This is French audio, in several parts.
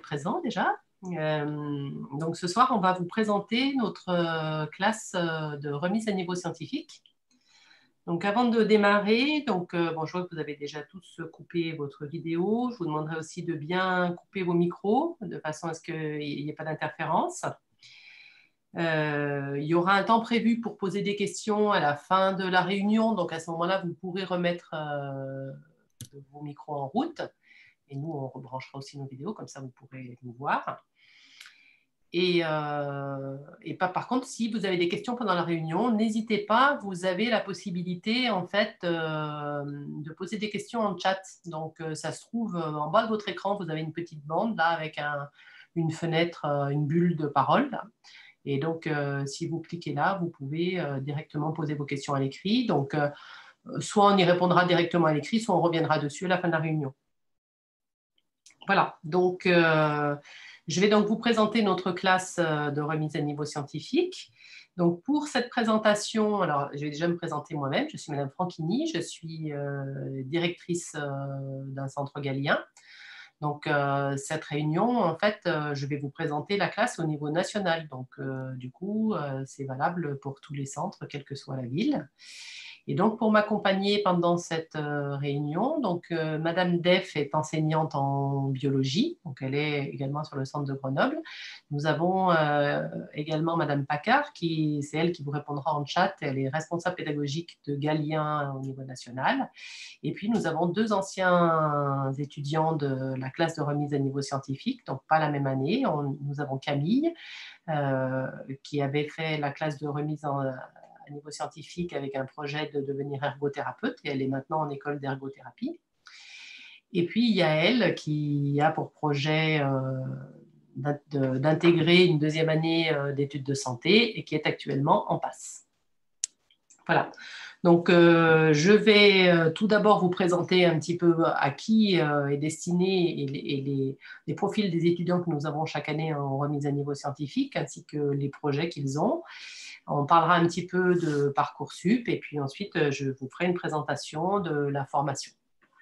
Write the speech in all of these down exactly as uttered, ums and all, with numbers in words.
présents déjà. Euh, donc ce soir, on va vous présenter notre euh, classe euh, de remise à niveau scientifique. Donc avant de démarrer, donc, euh, bon, je vois que vous avez déjà tous coupé votre vidéo. Je vous demanderai aussi de bien couper vos micros de façon à ce qu'il n'y ait pas d'interférence. Euh, il y aura un temps prévu pour poser des questions à la fin de la réunion. Donc à ce moment-là, vous pourrez remettre euh, vos micros en route. Et nous, on rebranchera aussi nos vidéos, comme ça vous pourrez nous voir. Et, euh, et pas, par contre, si vous avez des questions pendant la réunion, n'hésitez pas, vous avez la possibilité en fait euh, de poser des questions en chat. Donc euh, ça se trouve euh, en bas de votre écran, vous avez une petite bande là avec un, une fenêtre, euh, une bulle de parole. Là. Et donc euh, si vous cliquez là, vous pouvez euh, directement poser vos questions à l'écrit. Donc euh, soit on y répondra directement à l'écrit, soit on reviendra dessus à la fin de la réunion. Voilà, donc euh, je vais donc vous présenter notre classe de remise à niveau scientifique. Donc pour cette présentation, alors je vais déjà me présenter moi-même, je suis Madame Franchini, je suis euh, directrice euh, d'un centre gallien. Donc euh, cette réunion, en fait, euh, je vais vous présenter la classe au niveau national. Donc euh, du coup, euh, c'est valable pour tous les centres, quelle que soit la ville. Et donc, pour m'accompagner pendant cette euh, réunion, donc, euh, Madame Def est enseignante en biologie, donc elle est également sur le centre de Grenoble. Nous avons euh, également Madame Paccard, qui c'est elle qui vous répondra en chat. Elle est responsable pédagogique de Gallien au niveau national. Et puis, nous avons deux anciens étudiants de la classe de remise à niveau scientifique, donc pas la même année. On, nous avons Camille, euh, qui avait fait la classe de remise en à niveau scientifique avec un projet de devenir ergothérapeute et elle est maintenant en école d'ergothérapie. Et puis il y a elle qui a pour projet euh, d'intégrer une deuxième année euh, d'études de santé et qui est actuellement en passe. Voilà. Donc euh, je vais euh, tout d'abord vous présenter un petit peu à qui euh, est destiné et, les, et les, les profils des étudiants que nous avons chaque année en remise à niveau scientifique ainsi que les projets qu'ils ont. On parlera un petit peu de Parcoursup et puis ensuite, je vous ferai une présentation de la formation.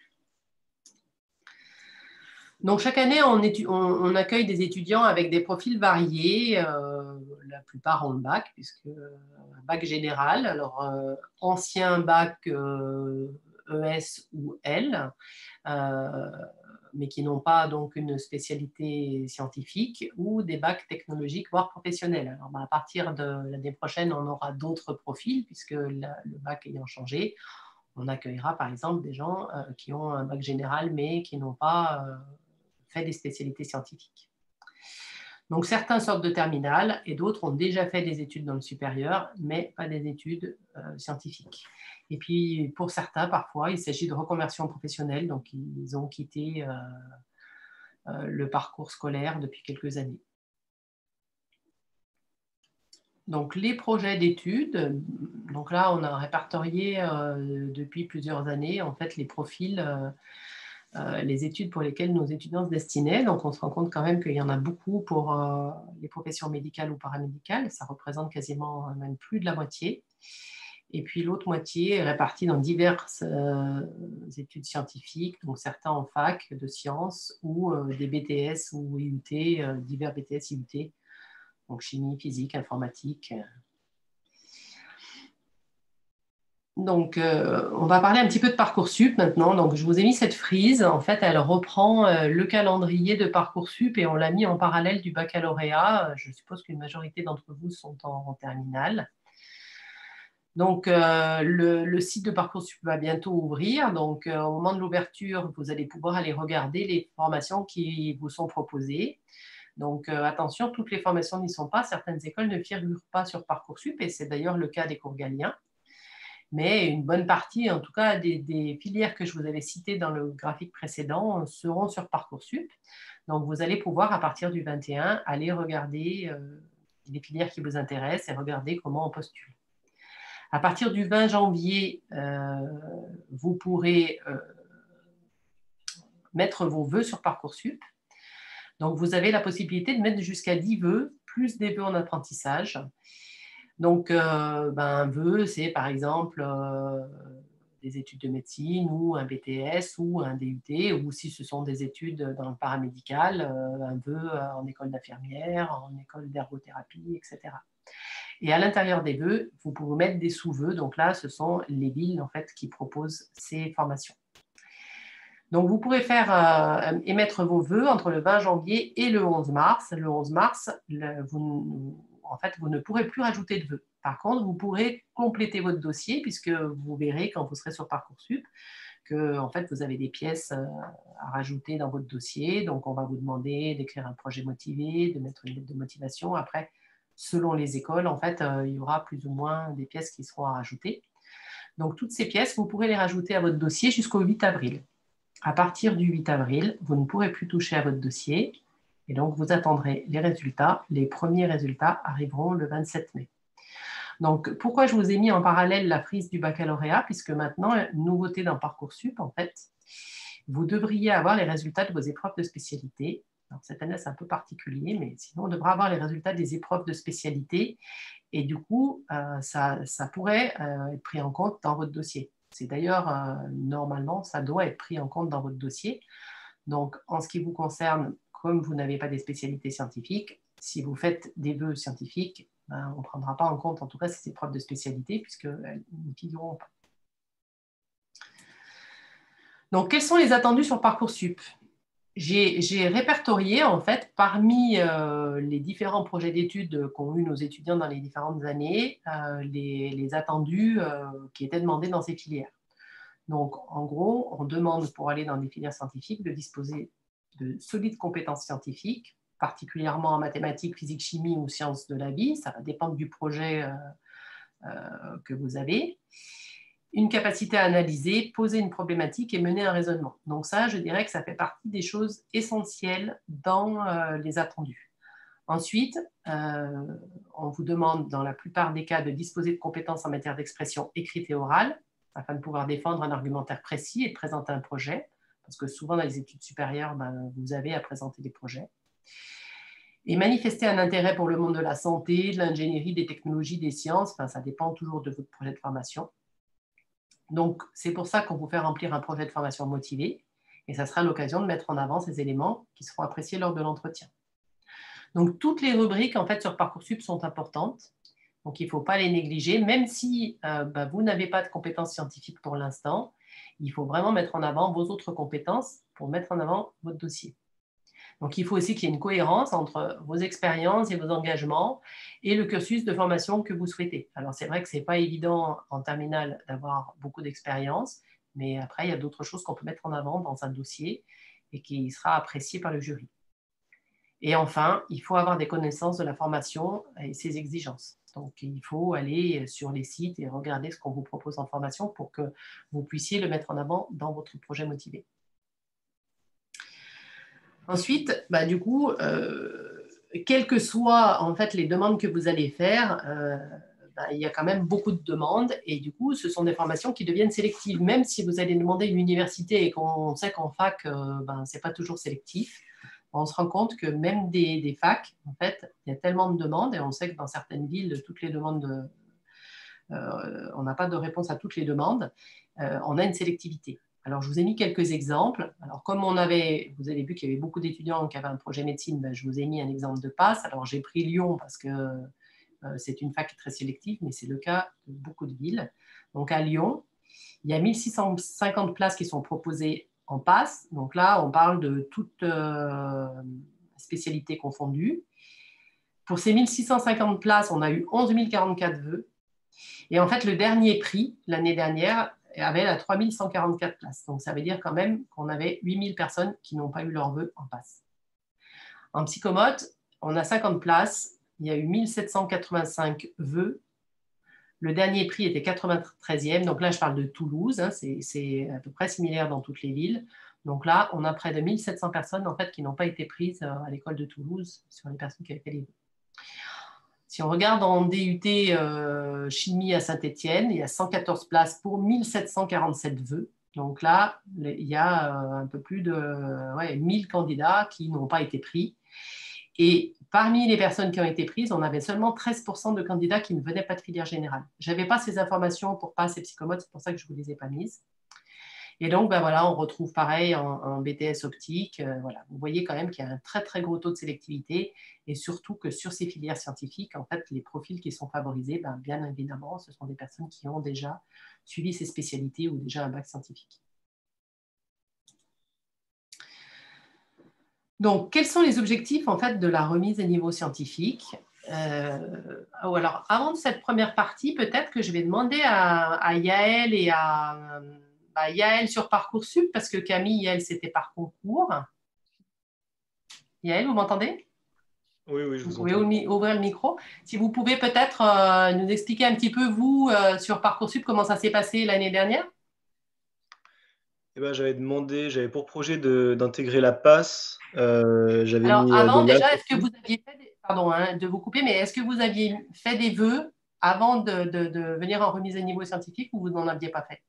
Donc, chaque année, on, étu- on, on accueille des étudiants avec des profils variés. Euh, la plupart ont le bac, puisque euh, bac général. Alors, euh, ancien bac euh, E S ou L, euh, mais qui n'ont pas donc une spécialité scientifique, ou des bacs technologiques, voire professionnels. Alors, bah, à partir de l'année prochaine, on aura d'autres profils, puisque la, le bac ayant changé, on accueillera par exemple des gens euh, qui ont un bac général, mais qui n'ont pas euh, fait des spécialités scientifiques. Donc, certains sortent de terminale et d'autres ont déjà fait des études dans le supérieur, mais pas des études euh, scientifiques. Et puis, pour certains, parfois, il s'agit de reconversion professionnelle, donc ils ont quitté euh, euh, le parcours scolaire depuis quelques années. Donc, les projets d'études, donc là, on a répertorié euh, depuis plusieurs années, en fait, les profils, euh, euh, les études pour lesquelles nos étudiants se destinaient. Donc, on se rend compte quand même qu'il y en a beaucoup pour euh, les professions médicales ou paramédicales. Ça représente quasiment euh, même plus de la moitié. Et puis, l'autre moitié est répartie dans diverses euh, études scientifiques, donc certains en fac de sciences ou euh, des B T S ou I U T, euh, divers B T S, I U T. Donc chimie, physique, informatique. Donc, euh, on va parler un petit peu de Parcoursup maintenant. Donc, je vous ai mis cette frise. En fait, elle reprend euh, le calendrier de Parcoursup et on l'a mis en parallèle du baccalauréat. Je suppose qu'une majorité d'entre vous sont en, en terminale. Donc, euh, le, le site de Parcoursup va bientôt ouvrir. Donc, euh, au moment de l'ouverture, vous allez pouvoir aller regarder les formations qui vous sont proposées. Donc, euh, attention, toutes les formations n'y sont pas. Certaines écoles ne figurent pas sur Parcoursup et c'est d'ailleurs le cas des cours Gallien. Mais une bonne partie, en tout cas, des, des filières que je vous avais citées dans le graphique précédent seront sur Parcoursup. Donc, vous allez pouvoir, à partir du vingt et un, aller regarder euh, les filières qui vous intéressent et regarder comment on postule. À partir du vingt janvier, euh, vous pourrez euh, mettre vos vœux sur Parcoursup. Donc, vous avez la possibilité de mettre jusqu'à dix vœux, plus des vœux en apprentissage. Donc, euh, ben, un vœu, c'est par exemple euh, des études de médecine ou un B T S ou un D U T, ou si ce sont des études dans le paramédical, euh, un vœu en école d'infirmière, en école d'ergothérapie, et cetera. Et à l'intérieur des vœux, vous pouvez mettre des sous-vœux. Donc là, ce sont les villes en fait, qui proposent ces formations. Donc, vous pourrez faire euh, émettre vos vœux entre le vingt janvier et le onze mars. Le onze mars, le, vous, en fait, vous ne pourrez plus rajouter de vœux. Par contre, vous pourrez compléter votre dossier puisque vous verrez quand vous serez sur Parcoursup que en fait, vous avez des pièces euh, à rajouter dans votre dossier. Donc, on va vous demander d'écrire un projet motivé, de mettre une lettre de motivation. Après, selon les écoles, en fait, euh, il y aura plus ou moins des pièces qui seront à rajouter. Donc, toutes ces pièces, vous pourrez les rajouter à votre dossier jusqu'au huit avril. À partir du huit avril, vous ne pourrez plus toucher à votre dossier et donc vous attendrez les résultats. Les premiers résultats arriveront le vingt-sept mai. Donc, pourquoi je vous ai mis en parallèle la frise du baccalauréat? Puisque maintenant, nouveauté dans Parcoursup, en fait, vous devriez avoir les résultats de vos épreuves de spécialité. Alors, cette année, c'est un peu particulier, mais sinon, on devra avoir les résultats des épreuves de spécialité et du coup, euh, ça, ça pourrait euh, être pris en compte dans votre dossier. C'est d'ailleurs, euh, normalement, ça doit être pris en compte dans votre dossier. Donc, en ce qui vous concerne, comme vous n'avez pas des spécialités scientifiques, si vous faites des vœux scientifiques, ben, on ne prendra pas en compte, en tout cas, ces épreuves de spécialité, puisqu'elles ne figureront pas. Donc, quels sont les attendus sur Parcoursup? J'ai répertorié, en fait, parmi euh, les différents projets d'études qu'ont eu nos étudiants dans les différentes années, euh, les, les attendus euh, qui étaient demandés dans ces filières. Donc, en gros, on demande pour aller dans des filières scientifiques de disposer de solides compétences scientifiques, particulièrement en mathématiques, physique, chimie ou sciences de la vie. Ça va dépendre du projet euh, euh, que vous avez. Une capacité à analyser, poser une problématique et mener un raisonnement. Donc ça, je dirais que ça fait partie des choses essentielles dans euh, les attendus. Ensuite, euh, on vous demande dans la plupart des cas de disposer de compétences en matière d'expression écrite et orale, afin de pouvoir défendre un argumentaire précis et de présenter un projet, parce que souvent dans les études supérieures, ben, vous avez à présenter des projets. Et manifester un intérêt pour le monde de la santé, de l'ingénierie, des technologies, des sciences, enfin, ça dépend toujours de votre projet de formation. Donc, c'est pour ça qu'on vous fait remplir un projet de formation motivé, et ça sera l'occasion de mettre en avant ces éléments qui seront appréciés lors de l'entretien. Donc, toutes les rubriques, en fait, sur Parcoursup sont importantes. Donc, il ne faut pas les négliger, même si euh, bah, vous n'avez pas de compétences scientifiques pour l'instant. Il faut vraiment mettre en avant vos autres compétences pour mettre en avant votre dossier. Donc, il faut aussi qu'il y ait une cohérence entre vos expériences et vos engagements et le cursus de formation que vous souhaitez. Alors, c'est vrai que ce n'est pas évident en terminale d'avoir beaucoup d'expérience, mais après, il y a d'autres choses qu'on peut mettre en avant dans un dossier et qui sera apprécié par le jury. Et enfin, il faut avoir des connaissances de la formation et ses exigences. Donc, il faut aller sur les sites et regarder ce qu'on vous propose en formation pour que vous puissiez le mettre en avant dans votre projet motivé. Ensuite, bah, du coup, euh, quelles que soient en fait, les demandes que vous allez faire, euh, bah, il y a quand même beaucoup de demandes et du coup, ce sont des formations qui deviennent sélectives. Même si vous allez demander une université et qu'on sait qu'en fac, euh, ben, ce n'est pas toujours sélectif, on se rend compte que même des, des facs, en fait, il y a tellement de demandes et on sait que dans certaines villes, toutes les demandes, de, euh, on n'a pas de réponse à toutes les demandes, euh, on a une sélectivité. Alors, je vous ai mis quelques exemples. Alors, comme on avait, vous avez vu qu'il y avait beaucoup d'étudiants qui avaient un projet médecine, ben, je vous ai mis un exemple de passe. Alors, j'ai pris Lyon parce que euh, c'est une fac très sélective, mais c'est le cas de beaucoup de villes. Donc, à Lyon, il y a mille six cent cinquante places qui sont proposées en passe. Donc là, on parle de toutes euh, spécialités confondues. Pour ces mille six cent cinquante places, on a eu onze mille quarante-quatre vœux. Et en fait, le dernier prix, l'année dernière, avait la trois mille cent quarante-quatre places. Donc, ça veut dire quand même qu'on avait huit mille personnes qui n'ont pas eu leur vœu en passe. En psychomote, on a cinquante places. Il y a eu mille sept cent quatre-vingt-cinq vœux. Le dernier prix était quatre-vingt-treizième. Donc là, je parle de Toulouse. Hein, c'est à peu près similaire dans toutes les villes. Donc là, on a près de mille sept cents personnes en fait, qui n'ont pas été prises à l'école de Toulouse sur les personnes qui avaient fait les vœux. Si on regarde en D U T euh, chimie à Saint-Étienne, il y a cent quatorze places pour mille sept cent quarante-sept vœux. Donc là, il y a euh, un peu plus de ouais, mille candidats qui n'ont pas été pris. Et parmi les personnes qui ont été prises, on avait seulement treize pour cent de candidats qui ne venaient pas de filière générale. Je n'avais pas ces informations pour pas ces psychomotes, c'est pour ça que je ne vous les ai pas mises. Et donc, ben voilà, on retrouve pareil en, en B T S optique. Euh, voilà. Vous voyez quand même qu'il y a un très, très gros taux de sélectivité et surtout que sur ces filières scientifiques, en fait, les profils qui sont favorisés, ben, bien évidemment, ce sont des personnes qui ont déjà suivi ces spécialités ou déjà un bac scientifique. Donc, quels sont les objectifs en fait de la remise à niveau scientifique? euh, oh, alors, avant de cette première partie, peut-être que je vais demander à, à Yael et à bah, Yael sur Parcoursup, parce que Camille, elle, c'était par concours. Yael, vous m'entendez? Oui, oui, je Vous vous pouvez entends. ouvrir le micro. Si vous pouvez peut-être euh, nous expliquer un petit peu, vous, euh, sur Parcoursup, comment ça s'est passé l'année dernière? Eh ben, j'avais demandé, j'avais pour projet de- d'intégrer la passe. Euh, j'avais Alors, mis euh, des avant, lacs déjà, est-ce que vous aussi. aviez fait des... Pardon hein, de vous couper, mais est-ce que vous aviez fait des vœux avant de, de, de venir en remise à niveau scientifique ou vous n'en aviez pas fait?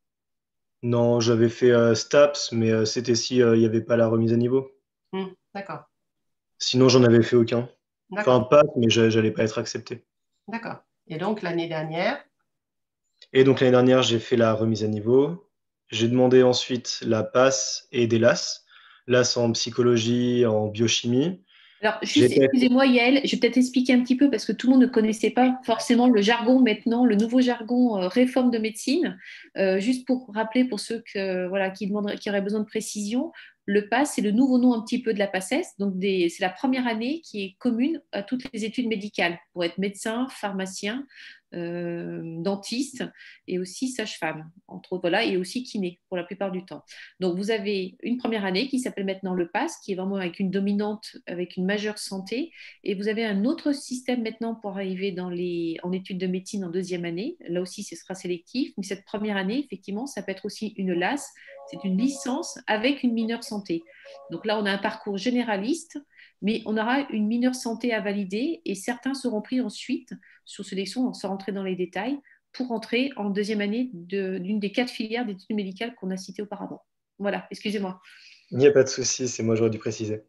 Non, j'avais fait euh, STAPS, mais euh, c'était si euh, il n'y avait pas la remise à niveau. Hmm, d'accord, Sinon, j'en avais fait aucun. Enfin, d'accord, pas, mais j'a- j'allais pas être accepté. d'accord. Et donc, l'année dernière, Et donc l'année dernière, j'ai fait la remise à niveau. J'ai demandé ensuite la passe et des LAS. LAS en psychologie, en biochimie. Alors, J'ai juste, été... excusez-moi, Yael, je vais peut-être expliquer un petit peu parce que tout le monde ne connaissait pas forcément le jargon maintenant, le nouveau jargon euh, réforme de médecine. Euh, juste pour rappeler pour ceux que, voilà, qui, demanderaient, qui auraient besoin de précision, le PASS, c'est le nouveau nom un petit peu de la PACES. Donc, des- c'est la première année qui est commune à toutes les études médicales pour être médecin, pharmacien, euh, dentiste et aussi sage-femme, entre autres, voilà, et aussi kiné pour la plupart du temps. Donc, vous avez une première année qui s'appelle maintenant le PASS, qui est vraiment avec une dominante, avec une majeure santé. Et vous avez un autre système maintenant pour arriver dans les, en études de médecine en deuxième année. Là aussi, ce sera sélectif. Mais cette première année, effectivement, ça peut être aussi une LAS. C'est une licence avec une mineure santé. Donc là, on a un parcours généraliste, mais on aura une mineure santé à valider et certains seront pris ensuite sur sélection, sans rentrer dans les détails, pour entrer en deuxième année de- d'une des quatre filières d'études médicales qu'on a citées auparavant. Voilà, excusez-moi. Il n'y a pas de souci, c'est moi, j'aurais dû préciser.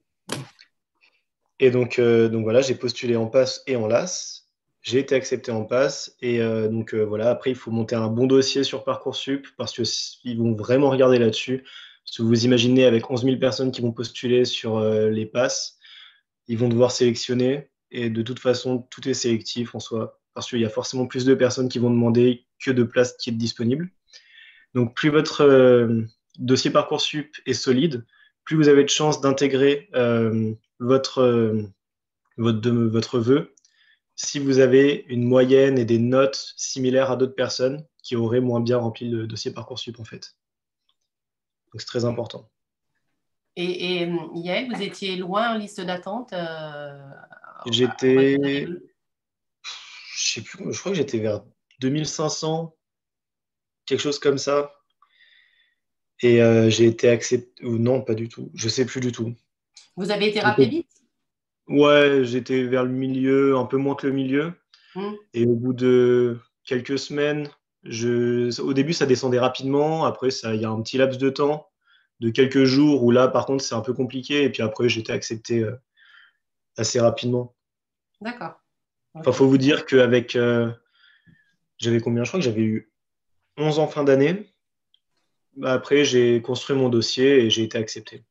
Et donc, euh, donc voilà, j'ai postulé en passe et en LAS. J'ai été accepté en passe. Et euh, donc euh, voilà, après, il faut monter un bon dossier sur Parcoursup parce qu'ils vont vraiment regarder là-dessus. Parce que vous imaginez, avec onze mille personnes qui vont postuler sur euh, les passes, ils vont devoir sélectionner. Et de toute façon, tout est sélectif en soi. Parce qu'il y a forcément plus de personnes qui vont demander que de places qui est disponibles. Donc, plus votre euh, dossier Parcoursup est solide, plus vous avez de chances d'intégrer euh, votre, euh, votre, de- votre vœu si vous avez une moyenne et des notes similaires à d'autres personnes qui auraient moins bien rempli le dossier Parcoursup, en fait. Donc, c'est très important. et, et Yael, vous étiez loin en liste d'attente euh, au moment des J'étais, vœux. je sais plus, je crois que j'étais vers deux mille cinq cents, quelque chose comme ça. Et euh, j'ai été accepté, ou non, pas du tout. Je sais plus du tout. Vous avez été rappelé J'étais- vite? Ouais, j'étais vers le milieu, un peu moins que le milieu. Hmm, Et au bout de quelques semaines, je... au début, ça descendait rapidement. Après, ça, il y a un petit laps de temps, de quelques jours, où là, par contre, c'est un peu compliqué. Et puis après, j'étais accepté euh, assez rapidement. d'accord, Enfin, ok. faut vous dire qu'avec, euh, j'avais combien? Je crois que j'avais eu onze en fin d'année. Bah, après, j'ai construit mon dossier et j'ai été accepté.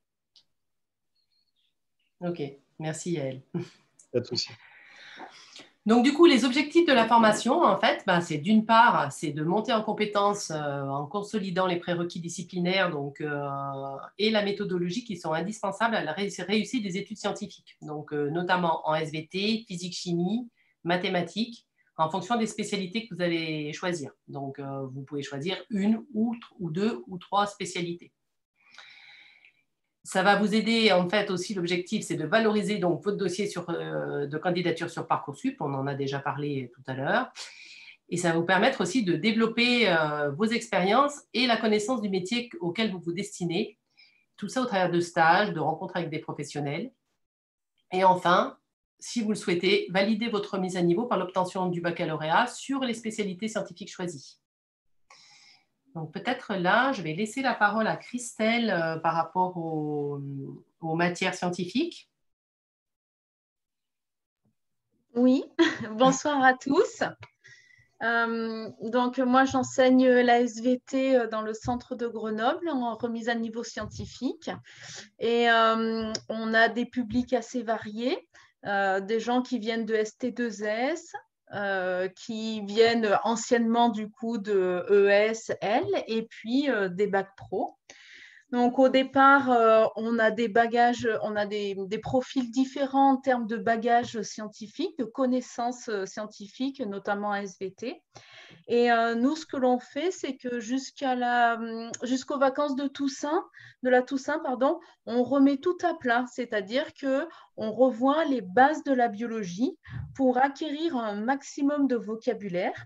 Ok, merci Yael. Pas de souci. Donc, du coup, les objectifs de la formation, en fait, ben, c'est d'une part, c'est de monter en compétences euh, en consolidant les prérequis disciplinaires donc, euh, et la méthodologie qui sont indispensables à la ré- réussite des études scientifiques, donc euh, notamment en S V T, physique-chimie, mathématiques, en fonction des spécialités que vous allez choisir. Donc, euh, vous pouvez choisir une ou, ou deux ou trois spécialités. Ça va vous aider, en fait, aussi, l'objectif, c'est de valoriser donc votre dossier sur, euh, de candidature sur Parcoursup, on en a déjà parlé tout à l'heure, et ça va vous permettre aussi de développer euh, vos expériences et la connaissance du métier auquel vous vous destinez, tout ça au travers de stages, de rencontres avec des professionnels. Et enfin, si vous le souhaitez, valider votre remise à niveau par l'obtention du baccalauréat sur les spécialités scientifiques choisies. Donc peut-être là, je vais laisser la parole à Christelle euh, par rapport aux, aux matières scientifiques. Oui, bonsoir à tous. Euh, donc, moi, j'enseigne la S V T dans le centre de Grenoble en remise à niveau scientifique. Et euh, on a des publics assez variés, euh, des gens qui viennent de S T deux S, euh, qui viennent anciennement du coup de E S L et puis euh, des bacs pro. Donc, au départ, euh, on a des bagages, on a des, des profils différents en termes de bagages scientifiques, de connaissances euh, scientifiques, notamment S V T. Et euh, nous, ce que l'on fait, c'est que jusqu'à la, jusqu'aux vacances de Toussaint, de la Toussaint, pardon, on remet tout à plat, c'est-à-dire que on revoit les bases de la biologie pour acquérir un maximum de vocabulaire.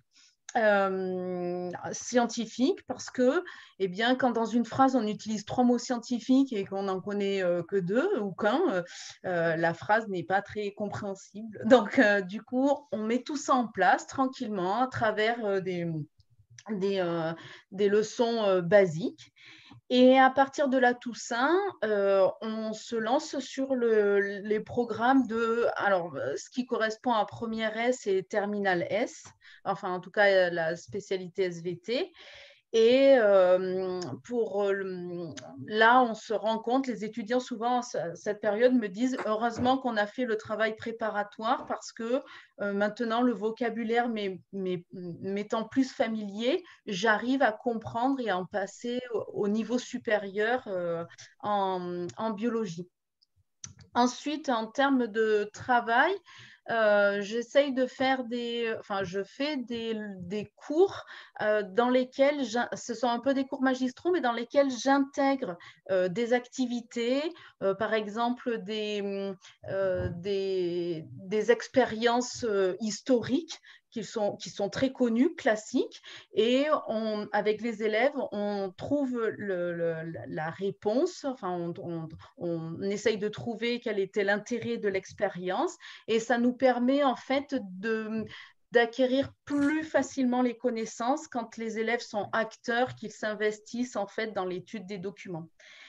Euh, scientifique parce que, eh bien, quand dans une phrase on utilise trois mots scientifiques et qu'on n'en connaît euh, que deux ou qu'un, euh, euh, la phrase n'est pas très compréhensible. Donc, euh, du coup, on met tout ça en place tranquillement à travers euh, des, des, euh, des leçons euh, basiques. Et à partir de la Toussaint, euh, on se lance sur le, les programmes de, alors, ce qui correspond à première S et terminale S, enfin en tout cas la spécialité S V T. Et euh, pour euh, là, on se rend compte, les étudiants souvent à cette période me disent heureusement qu'on a fait le travail préparatoire parce que euh, maintenant le vocabulaire m'étant plus familier, j'arrive à comprendre et à en passer au, au niveau supérieur euh, en, en biologie. Ensuite, en termes de travail, euh, j'essaye de faire des, enfin, je fais des, des cours euh, dans lesquels, ce sont un peu des cours magistraux, mais dans lesquels j'intègre euh, des activités, euh, par exemple des, euh, des, des expériences euh, historiques qui sont, qui sont très connues, classiques, et on, avec les élèves, on trouve le, le, la réponse, enfin, on, on, on essaye de trouver quel était l'intérêt de l'expérience, et ça nous permet en fait de d'acquérir plus facilement les connaissances quand les élèves sont acteurs, qu'ils s'investissent en fait dans l'étude des documents.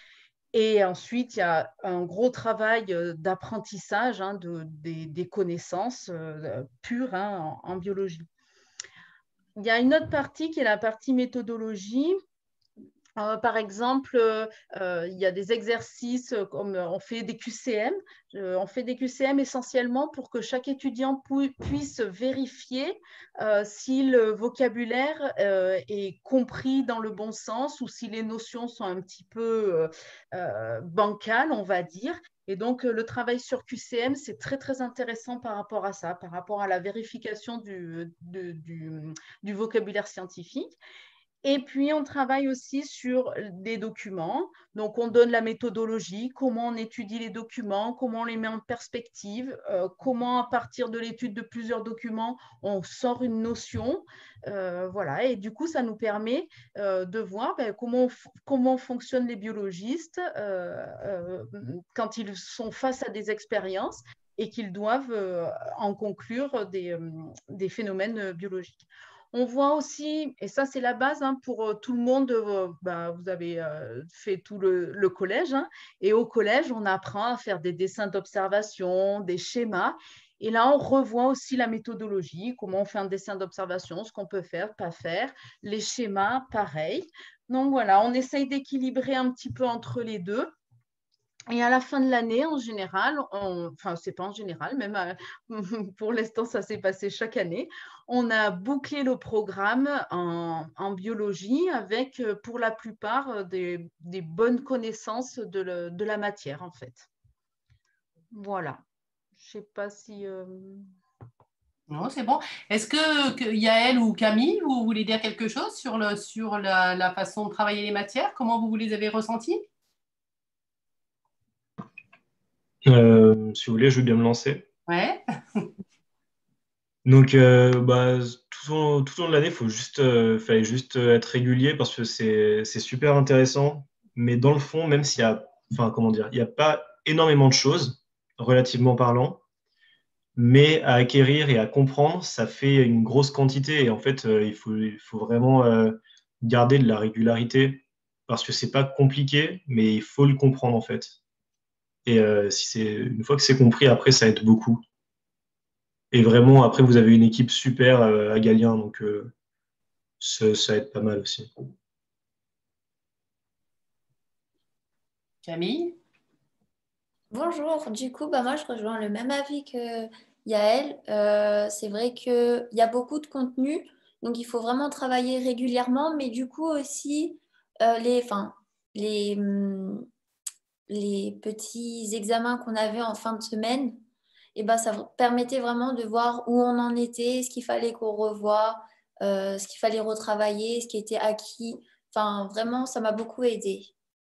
Et ensuite, il y a un gros travail d'apprentissage hein, de, des, des connaissances euh, pures hein, en, en biologie. Il y a une autre partie qui est la partie méthodologie. Euh, par exemple, euh, il y a des exercices comme on fait des Q C M. Euh, on fait des Q C M essentiellement pour que chaque étudiant pu puisse vérifier euh, si le vocabulaire euh, est compris dans le bon sens ou si les notions sont un petit peu euh, bancales, on va dire. Et donc, le travail sur Q C M, c'est très, très intéressant par rapport à ça, par rapport à la vérification du, de, du, du vocabulaire scientifique. Et puis, on travaille aussi sur des documents. Donc, on donne la méthodologie, comment on étudie les documents, comment on les met en perspective, euh, comment, à partir de l'étude de plusieurs documents, on sort une notion. Euh, voilà. Et du coup, ça nous permet euh, de voir ben, comment, comment fonctionnent les biologistes euh, euh, quand ils sont face à des expériences et qu'ils doivent euh, en conclure des, euh, des phénomènes biologiques. On voit aussi, et ça c'est la base hein, pour euh, tout le monde, euh, bah, vous avez euh, fait tout le, le collège, hein, et au collège on apprend à faire des dessins d'observation, des schémas, et là on revoit aussi la méthodologie, comment on fait un dessin d'observation, ce qu'on peut faire, pas faire, les schémas, pareil. Donc voilà, on essaye d'équilibrer un petit peu entre les deux. Et à la fin de l'année, en général, on, enfin, c'est pas en général, même euh, pour l'instant, ça s'est passé chaque année, on a bouclé le programme en, en biologie avec, pour la plupart, des, des bonnes connaissances de, le, de, la matière, en fait. Voilà. Je sais pas si... Euh... Non, c'est bon. Est-ce que, que Yael ou Camille, vous voulez dire quelque chose sur, le, sur la, la façon de travailler les matières? Comment vous les avez ressenties? Euh, si vous voulez, je veux bien me lancer. Ouais. Donc, euh, bah, tout au, tout au long de l'année, il faut juste, euh, fallait juste être régulier parce que c'est, c'est super intéressant. Mais dans le fond, même s'il y a, enfin, comment dire, il n'y a pas énormément de choses, relativement parlant, mais à acquérir et à comprendre, ça fait une grosse quantité. Et en fait, euh, il faut, il faut vraiment euh, garder de la régularité parce que c'est pas compliqué, mais il faut le comprendre en fait. Et euh, si c'est, une fois que c'est compris, après, ça aide beaucoup. Et vraiment, après, vous avez une équipe super euh, à Galien, donc euh, ça, ça aide pas mal aussi. Camille? Bonjour, du coup, bah, moi je rejoins le même avis que Yael. Euh, c'est vrai qu'il y a beaucoup de contenu, donc il faut vraiment travailler régulièrement, mais du coup aussi euh, les, enfin, les, hum, les petits examens qu'on avait en fin de semaine, et ben, ça v- permettait vraiment de voir où on en était, ce qu'il fallait qu'on revoie, euh, ce qu'il fallait retravailler, ce qui était acquis. Enfin, vraiment, ça m'a beaucoup aidé.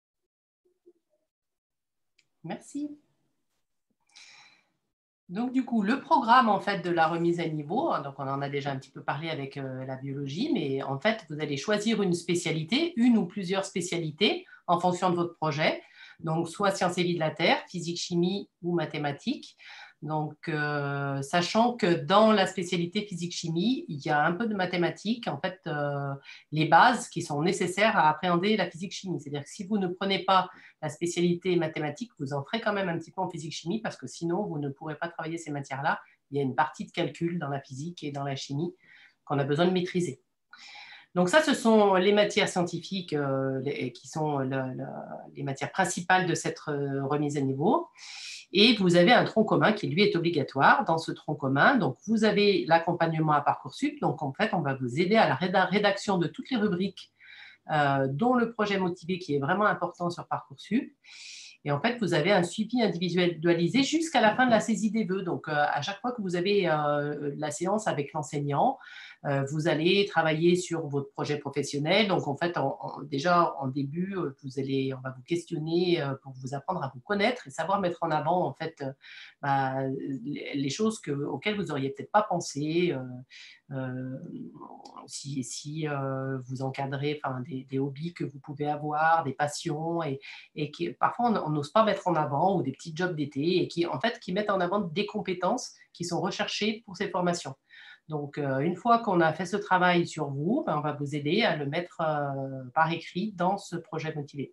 Merci. Donc, du coup, le programme en fait de la remise à niveau, hein, donc on en a déjà un petit peu parlé avec euh, la biologie, mais en fait, vous allez choisir une spécialité, une ou plusieurs spécialités en fonction de votre projet. Donc, soit sciences et vie de la Terre, physique, chimie ou mathématiques. Donc, euh, sachant que dans la spécialité physique-chimie, il y a un peu de mathématiques, en fait, euh, les bases qui sont nécessaires à appréhender la physique-chimie. C'est-à-dire que si vous ne prenez pas la spécialité mathématique, vous en ferez quand même un petit peu en physique-chimie parce que sinon, vous ne pourrez pas travailler ces matières-là. Il y a une partie de calcul dans la physique et dans la chimie qu'on a besoin de maîtriser. Donc ça, ce sont les matières scientifiques euh, les, qui sont le, le, les matières principales de cette euh, remise à niveau. Et vous avez un tronc commun qui, lui, est obligatoire. Dans ce tronc commun, donc, vous avez l'accompagnement à Parcoursup. Donc, en fait, on va vous aider à la rédaction de toutes les rubriques, euh, dont le projet motivé qui est vraiment important sur Parcoursup. Et en fait, vous avez un suivi individualisé jusqu'à la fin de la saisie des vœux. Donc, euh, à chaque fois que vous avez euh, la séance avec l'enseignant, euh, vous allez travailler sur votre projet professionnel. Donc, en fait, en, en, déjà, en début, vous allez, on va vous questionner euh, pour vous apprendre à vous connaître et savoir mettre en avant, en fait, euh, bah, les choses que, auxquelles vous n'auriez peut-être pas pensé. Euh, euh, si si euh, vous encadrez enfin, des, des hobbies que vous pouvez avoir, des passions, et, et qui parfois on n'ose pas mettre en avant, ou des petits jobs d'été, et qui en fait qui mettent en avant des compétences qui sont recherchées pour ces formations. Donc, euh, une fois qu'on a fait ce travail sur vous, ben, on va vous aider à le mettre euh, par écrit dans ce projet motivé.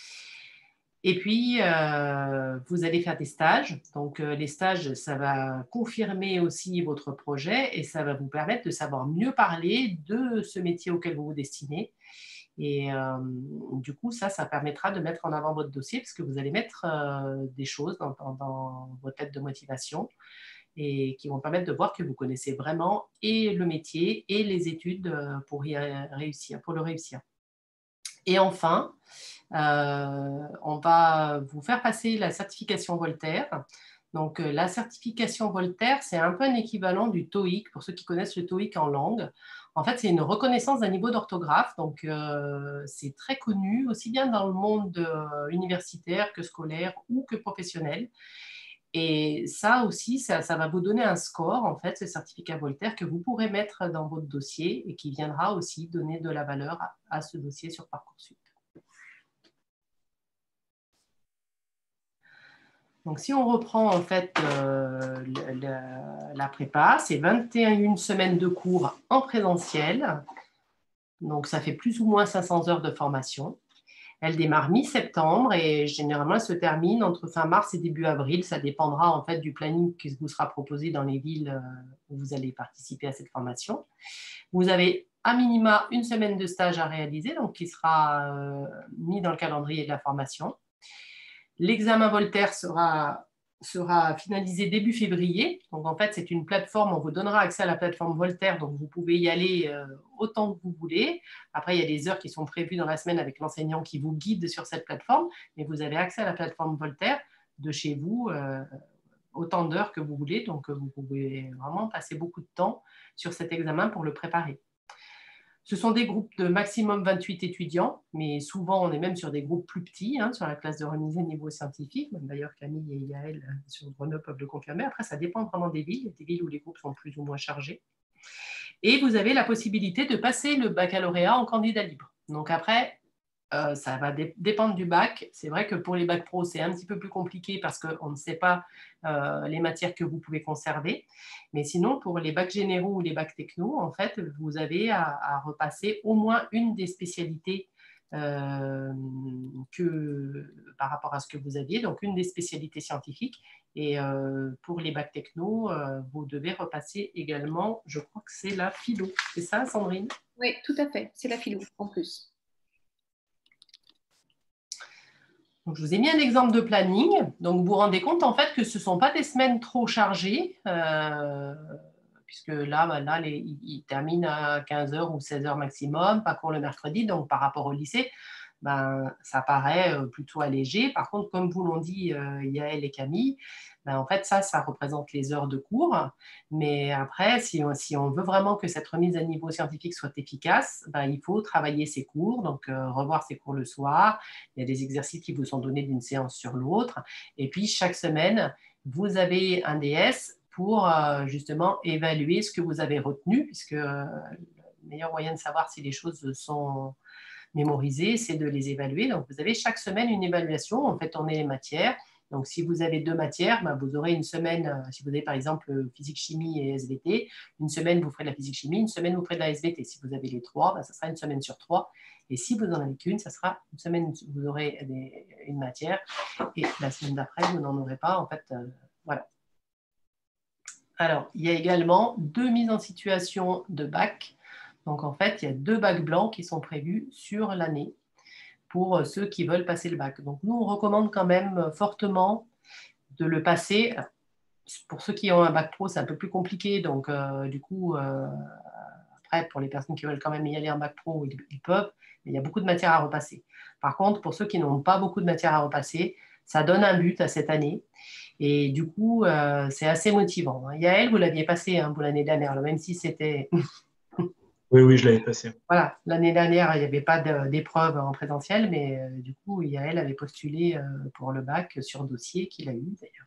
Et puis, euh, vous allez faire des stages. Donc, euh, les stages, ça va confirmer aussi votre projet et ça va vous permettre de savoir mieux parler de ce métier auquel vous vous destinez. Et euh, du coup, ça, ça permettra de mettre en avant votre dossier parce que vous allez mettre euh, des choses dans, dans, dans votre lettre de motivation et qui vont permettre de voir que vous connaissez vraiment et le métier et les études pour, y réussir, pour le réussir. Et enfin, euh, on va vous faire passer la certification Voltaire. Donc, euh, la certification Voltaire, c'est un peu un équivalent du TOEIC, pour ceux qui connaissent le TOEIC en langue. En fait, c'est une reconnaissance d'un niveau d'orthographe. Donc, euh, c'est très connu, aussi bien dans le monde euh, universitaire que scolaire ou que professionnel. Et ça aussi, ça, ça va vous donner un score, en fait, ce certificat Voltaire, que vous pourrez mettre dans votre dossier et qui viendra aussi donner de la valeur à, à ce dossier sur Parcoursup. Donc, si on reprend en fait euh, le, le, la prépa, c'est vingt et une semaines de cours en présentiel. Donc, ça fait plus ou moins cinq cents heures de formation. Elle démarre mi-septembre et généralement, elle se termine entre fin mars et début avril. Ça dépendra en fait du planning qui vous sera proposé dans les villes où vous allez participer à cette formation. Vous avez à minima une semaine de stage à réaliser, donc qui sera euh, mis dans le calendrier de la formation. L'examen Voltaire sera, sera finalisé début février. Donc, en fait, c'est une plateforme, on vous donnera accès à la plateforme Voltaire, donc vous pouvez y aller euh, autant que vous voulez. Après, il y a des heures qui sont prévues dans la semaine avec l'enseignant qui vous guide sur cette plateforme, mais vous avez accès à la plateforme Voltaire de chez vous, euh, autant d'heures que vous voulez. Donc, vous pouvez vraiment passer beaucoup de temps sur cet examen pour le préparer. Ce sont des groupes de maximum vingt-huit étudiants, mais souvent on est même sur des groupes plus petits, hein, sur la classe de remise à niveau scientifique. Même d'ailleurs, Camille et Yael sur Grenoble peuvent le confirmer. Après, ça dépend vraiment des villes. Il y a des villes où les groupes sont plus ou moins chargés. Et vous avez la possibilité de passer le baccalauréat en candidat libre. Donc après, euh, ça va dé dépendre du bac. C'est vrai que pour les bacs pro, c'est un petit peu plus compliqué parce qu'on ne sait pas euh, les matières que vous pouvez conserver. Mais sinon, pour les bacs généraux ou les bacs techno, en fait, vous avez à, à repasser au moins une des spécialités euh, que, par rapport à ce que vous aviez, donc une des spécialités scientifiques. Et euh, pour les bacs techno, euh, vous devez repasser également, je crois que c'est la philo. C'est ça, Sandrine? Oui, tout à fait. C'est la philo en plus. Donc, je vous ai mis un exemple de planning. Donc, vous vous rendez compte en fait que ce ne sont pas des semaines trop chargées, euh, puisque là, bah, là les, ils terminent à quinze heures ou seize heures maximum, pas court le mercredi. Donc, par rapport au lycée, ben, ça paraît plutôt allégé. Par contre, comme vous l'ont dit euh, Yael et Camille, ben, en fait, ça, ça représente les heures de cours. Mais après, si on, si on veut vraiment que cette remise à niveau scientifique soit efficace, ben, il faut travailler ses cours, donc euh, revoir ses cours le soir. Il y a des exercices qui vous sont donnés d'une séance sur l'autre. Et puis, chaque semaine, vous avez un D S pour euh, justement évaluer ce que vous avez retenu, puisque euh, le meilleur moyen de savoir si les choses sont mémorisées, c'est de les évaluer. Donc, vous avez chaque semaine une évaluation. En fait, on est les matières. Donc, si vous avez deux matières, ben, vous aurez une semaine, euh, si vous avez par exemple physique, chimie et S V T, une semaine vous ferez de la physique, chimie, une semaine vous ferez de la S V T. Si vous avez les trois, ben, ça sera une semaine sur trois. Et si vous n'en avez qu'une, ça sera une semaine, vous aurez des, une matière. Et la semaine d'après, vous n'en aurez pas. En fait, euh, voilà. Alors, il y a également deux mises en situation de bac. Donc, en fait, il y a deux bacs blancs qui sont prévus sur l'année pour ceux qui veulent passer le bac. Donc, nous, on recommande quand même fortement de le passer. Pour ceux qui ont un bac pro, c'est un peu plus compliqué. Donc, euh, du coup, euh, après, pour les personnes qui veulent quand même y aller en bac pro, ils, ils peuvent. Mais il y a beaucoup de matières à repasser. Par contre, pour ceux qui n'ont pas beaucoup de matières à repasser, ça donne un but à cette année. Et du coup, euh, c'est assez motivant. Yael, vous l'aviez passé hein, pour l'année dernière, même si c'était... Oui, oui, je l'avais passé. Voilà, l'année dernière, il n'y avait pas d'épreuve en présentiel, mais euh, du coup, Yael avait postulé euh, pour le bac sur dossier qu'il a eu d'ailleurs.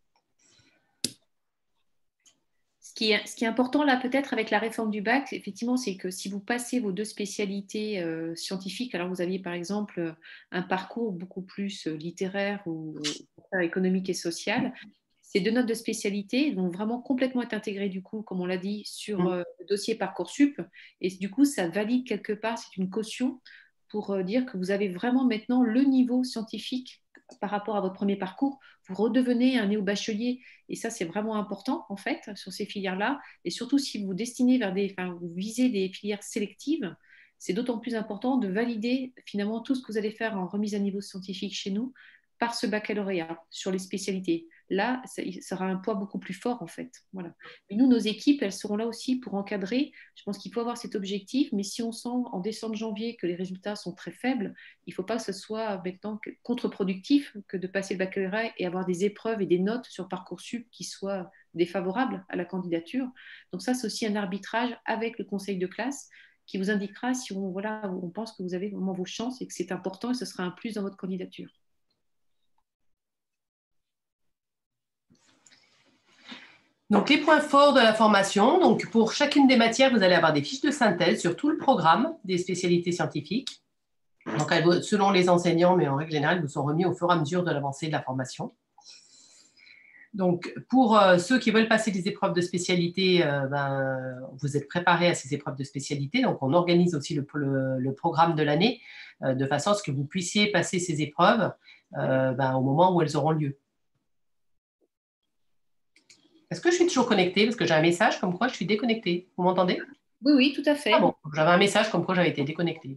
Ce qui, est, ce qui est important là peut-être avec la réforme du bac, effectivement, c'est que si vous passez vos deux spécialités euh, scientifiques, alors vous aviez par exemple un parcours beaucoup plus euh, littéraire ou euh, économique et social, ces deux notes de spécialité vont vraiment complètement être intégrées du coup, comme on l'a dit, sur euh, le dossier Parcoursup. Et du coup, ça valide quelque part, c'est une caution pour euh, dire que vous avez vraiment maintenant le niveau scientifique par rapport à votre premier parcours. Vous redevenez un néo-bachelier. Et ça, c'est vraiment important, en fait, sur ces filières-là. Et surtout, si vous destinez vers des, enfin, vous visez des filières sélectives, c'est d'autant plus important de valider finalement tout ce que vous allez faire en remise à niveau scientifique chez nous par ce baccalauréat sur les spécialités. Là, ça, ça aura un poids beaucoup plus fort, en fait. Voilà. Et nous, nos équipes, elles seront là aussi pour encadrer. Je pense qu'il faut avoir cet objectif, mais si on sent en décembre, janvier que les résultats sont très faibles, il ne faut pas que ce soit maintenant contre-productif que de passer le baccalauréat et avoir des épreuves et des notes sur Parcoursup qui soient défavorables à la candidature. Donc ça, c'est aussi un arbitrage avec le conseil de classe qui vous indiquera si on, voilà, on pense que vous avez vraiment vos chances et que c'est important et ce sera un plus dans votre candidature. Donc, les points forts de la formation. Donc, pour chacune des matières, vous allez avoir des fiches de synthèse sur tout le programme des spécialités scientifiques. Donc, elles, selon les enseignants, mais en règle générale, elles vous sont remis au fur et à mesure de l'avancée de la formation. Donc, pour euh, ceux qui veulent passer des épreuves de spécialité, euh, ben, vous êtes préparés à ces épreuves de spécialité. Donc, on organise aussi le, le, le programme de l'année euh, de façon à ce que vous puissiez passer ces épreuves euh, ben, au moment où elles auront lieu. Est-ce que je suis toujours connectée? Parce que j'ai un message comme quoi je suis déconnectée. Vous m'entendez? Oui, oui, tout à fait. Ah bon, j'avais un message comme quoi j'avais été déconnectée.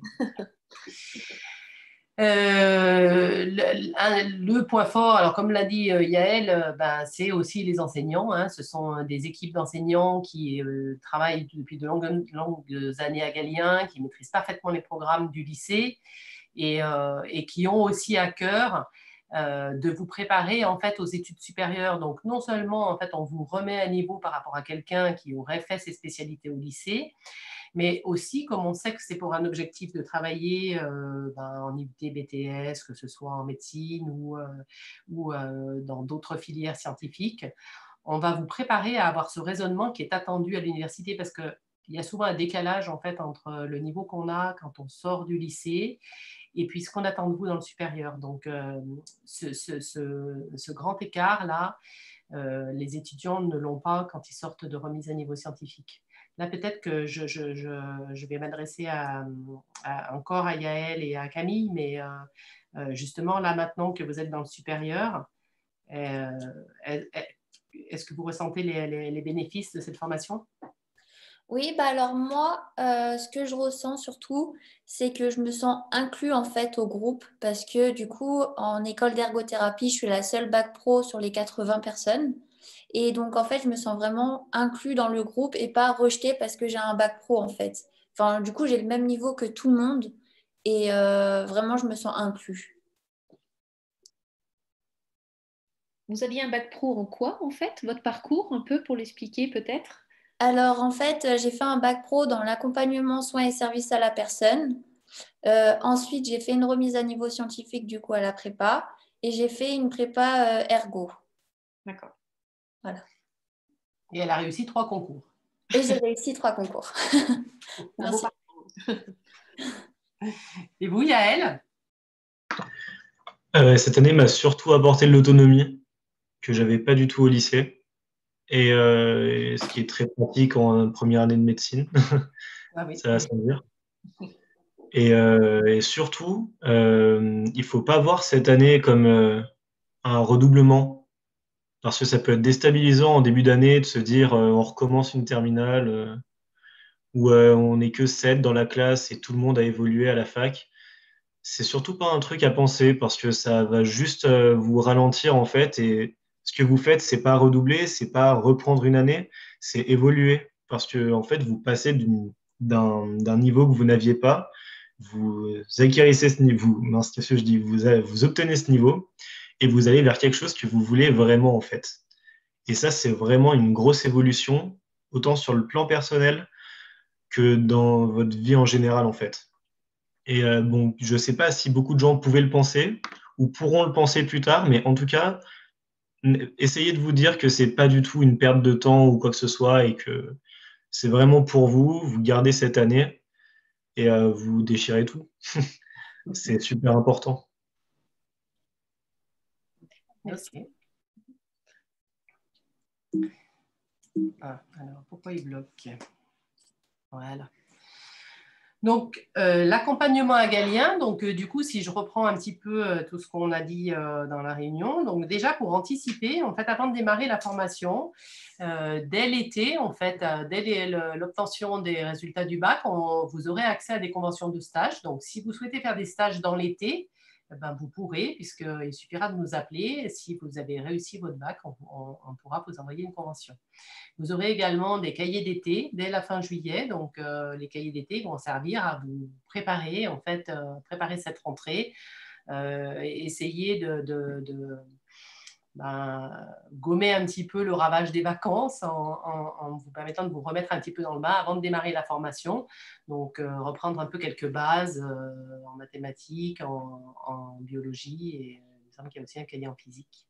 euh, le, le point fort, alors comme l'a dit euh, Yael, ben, c'est aussi les enseignants. Hein. Ce sont des équipes d'enseignants qui euh, travaillent depuis de longues, longues années à Galien, qui maîtrisent parfaitement les programmes du lycée et, euh, et qui ont aussi à cœur Euh, de vous préparer en fait aux études supérieures. Donc non seulement en fait on vous remet à niveau par rapport à quelqu'un qui aurait fait ses spécialités au lycée, mais aussi comme on sait que c'est pour un objectif de travailler euh, ben, en I U T, B T S, que ce soit en médecine ou, euh, ou euh, dans d'autres filières scientifiques, on va vous préparer à avoir ce raisonnement qui est attendu à l'université parce que il y a souvent un décalage en fait entre le niveau qu'on a quand on sort du lycée et puis ce qu'on attend de vous dans le supérieur. Donc, euh, ce, ce, ce, ce grand écart-là, euh, les étudiants ne l'ont pas quand ils sortent de remise à niveau scientifique. Là, peut-être que je, je, je, je vais m'adresser à, à, encore à Yael et à Camille, mais euh, justement, là, maintenant que vous êtes dans le supérieur, Euh, Est-ce que vous ressentez les, les, les bénéfices de cette formation? Oui, bah alors moi, euh, ce que je ressens surtout, c'est que je me sens inclus en fait au groupe parce que du coup, en école d'ergothérapie, je suis la seule bac pro sur les quatre-vingts personnes. Et donc, en fait, je me sens vraiment inclus dans le groupe et pas rejetée parce que j'ai un bac pro en fait. Enfin, du coup, j'ai le même niveau que tout le monde et euh, vraiment, je me sens inclus. Vous aviez un bac pro en quoi, en fait, votre parcours, un peu pour l'expliquer peut-être? Alors, en fait, j'ai fait un bac pro dans l'accompagnement, soins et services à la personne. Euh, ensuite, j'ai fait une remise à niveau scientifique du coup à la prépa et j'ai fait une prépa euh, ergo. D'accord. Voilà. Et elle a réussi trois concours. Et j'ai réussi trois concours. Merci. Et vous, Yael? Euh, cette année m'a surtout apporté de l'autonomie que j'avais pas du tout au lycée. Et, euh, et ce qui est très pratique en première année de médecine, Ah oui. ça va sans dire. Et, euh, et surtout, euh, il faut pas voir cette année comme euh, un redoublement, parce que ça peut être déstabilisant en début d'année de se dire euh, on recommence une terminale euh, où euh, on n'est que sept dans la classe et tout le monde a évolué à la fac. C'est surtout pas un truc à penser parce que ça va juste euh, vous ralentir en fait. Et ce que vous faites, c'est pas redoubler, c'est pas reprendre une année, c'est évoluer parce que en fait, vous passez d'une- d'un d'un niveau que vous n'aviez pas, vous acquérissez ce niveau, mince, qu'est-ce que je dis, vous, a- vous obtenez ce niveau et vous allez vers quelque chose que vous voulez vraiment en fait. Et ça, c'est vraiment une grosse évolution, autant sur le plan personnel que dans votre vie en général en fait. Et euh, bon, je ne sais pas si beaucoup de gens pouvaient le penser ou pourront le penser plus tard, mais en tout cas, n- essayez de vous dire que c'est pas du tout une perte de temps ou quoi que ce soit et que c'est vraiment pour vous. Vous gardez cette année et euh, vous déchirez tout. C'est super important. Ok. Ah, alors, pourquoi il bloque? Voilà. Donc, euh, l'accompagnement hagalien, donc euh, du coup, si je reprends un petit peu euh, tout ce qu'on a dit euh, dans la réunion, donc déjà pour anticiper, en fait, avant de démarrer la formation, euh, dès l'été, en fait, euh, dès l'obtention des résultats du bac, on, vous aurez accès à des conventions de stage. Donc, si vous souhaitez faire des stages dans l'été, eh ben, vous pourrez, puisqu'il suffira de nous appeler. Si vous avez réussi votre bac, on, on, on pourra vous envoyer une convention. Vous aurez également des cahiers d'été dès la fin juillet. Donc, euh, les cahiers d'été vont servir à vous préparer, en fait, euh, préparer cette rentrée, euh, essayer de, de, de ben, gommer un petit peu le ravage des vacances en, en, en vous permettant de vous remettre un petit peu dans le bain avant de démarrer la formation. Donc, euh, reprendre un peu quelques bases euh, en mathématiques, en, en biologie et il me semble qu'il y a aussi un cahier en physique.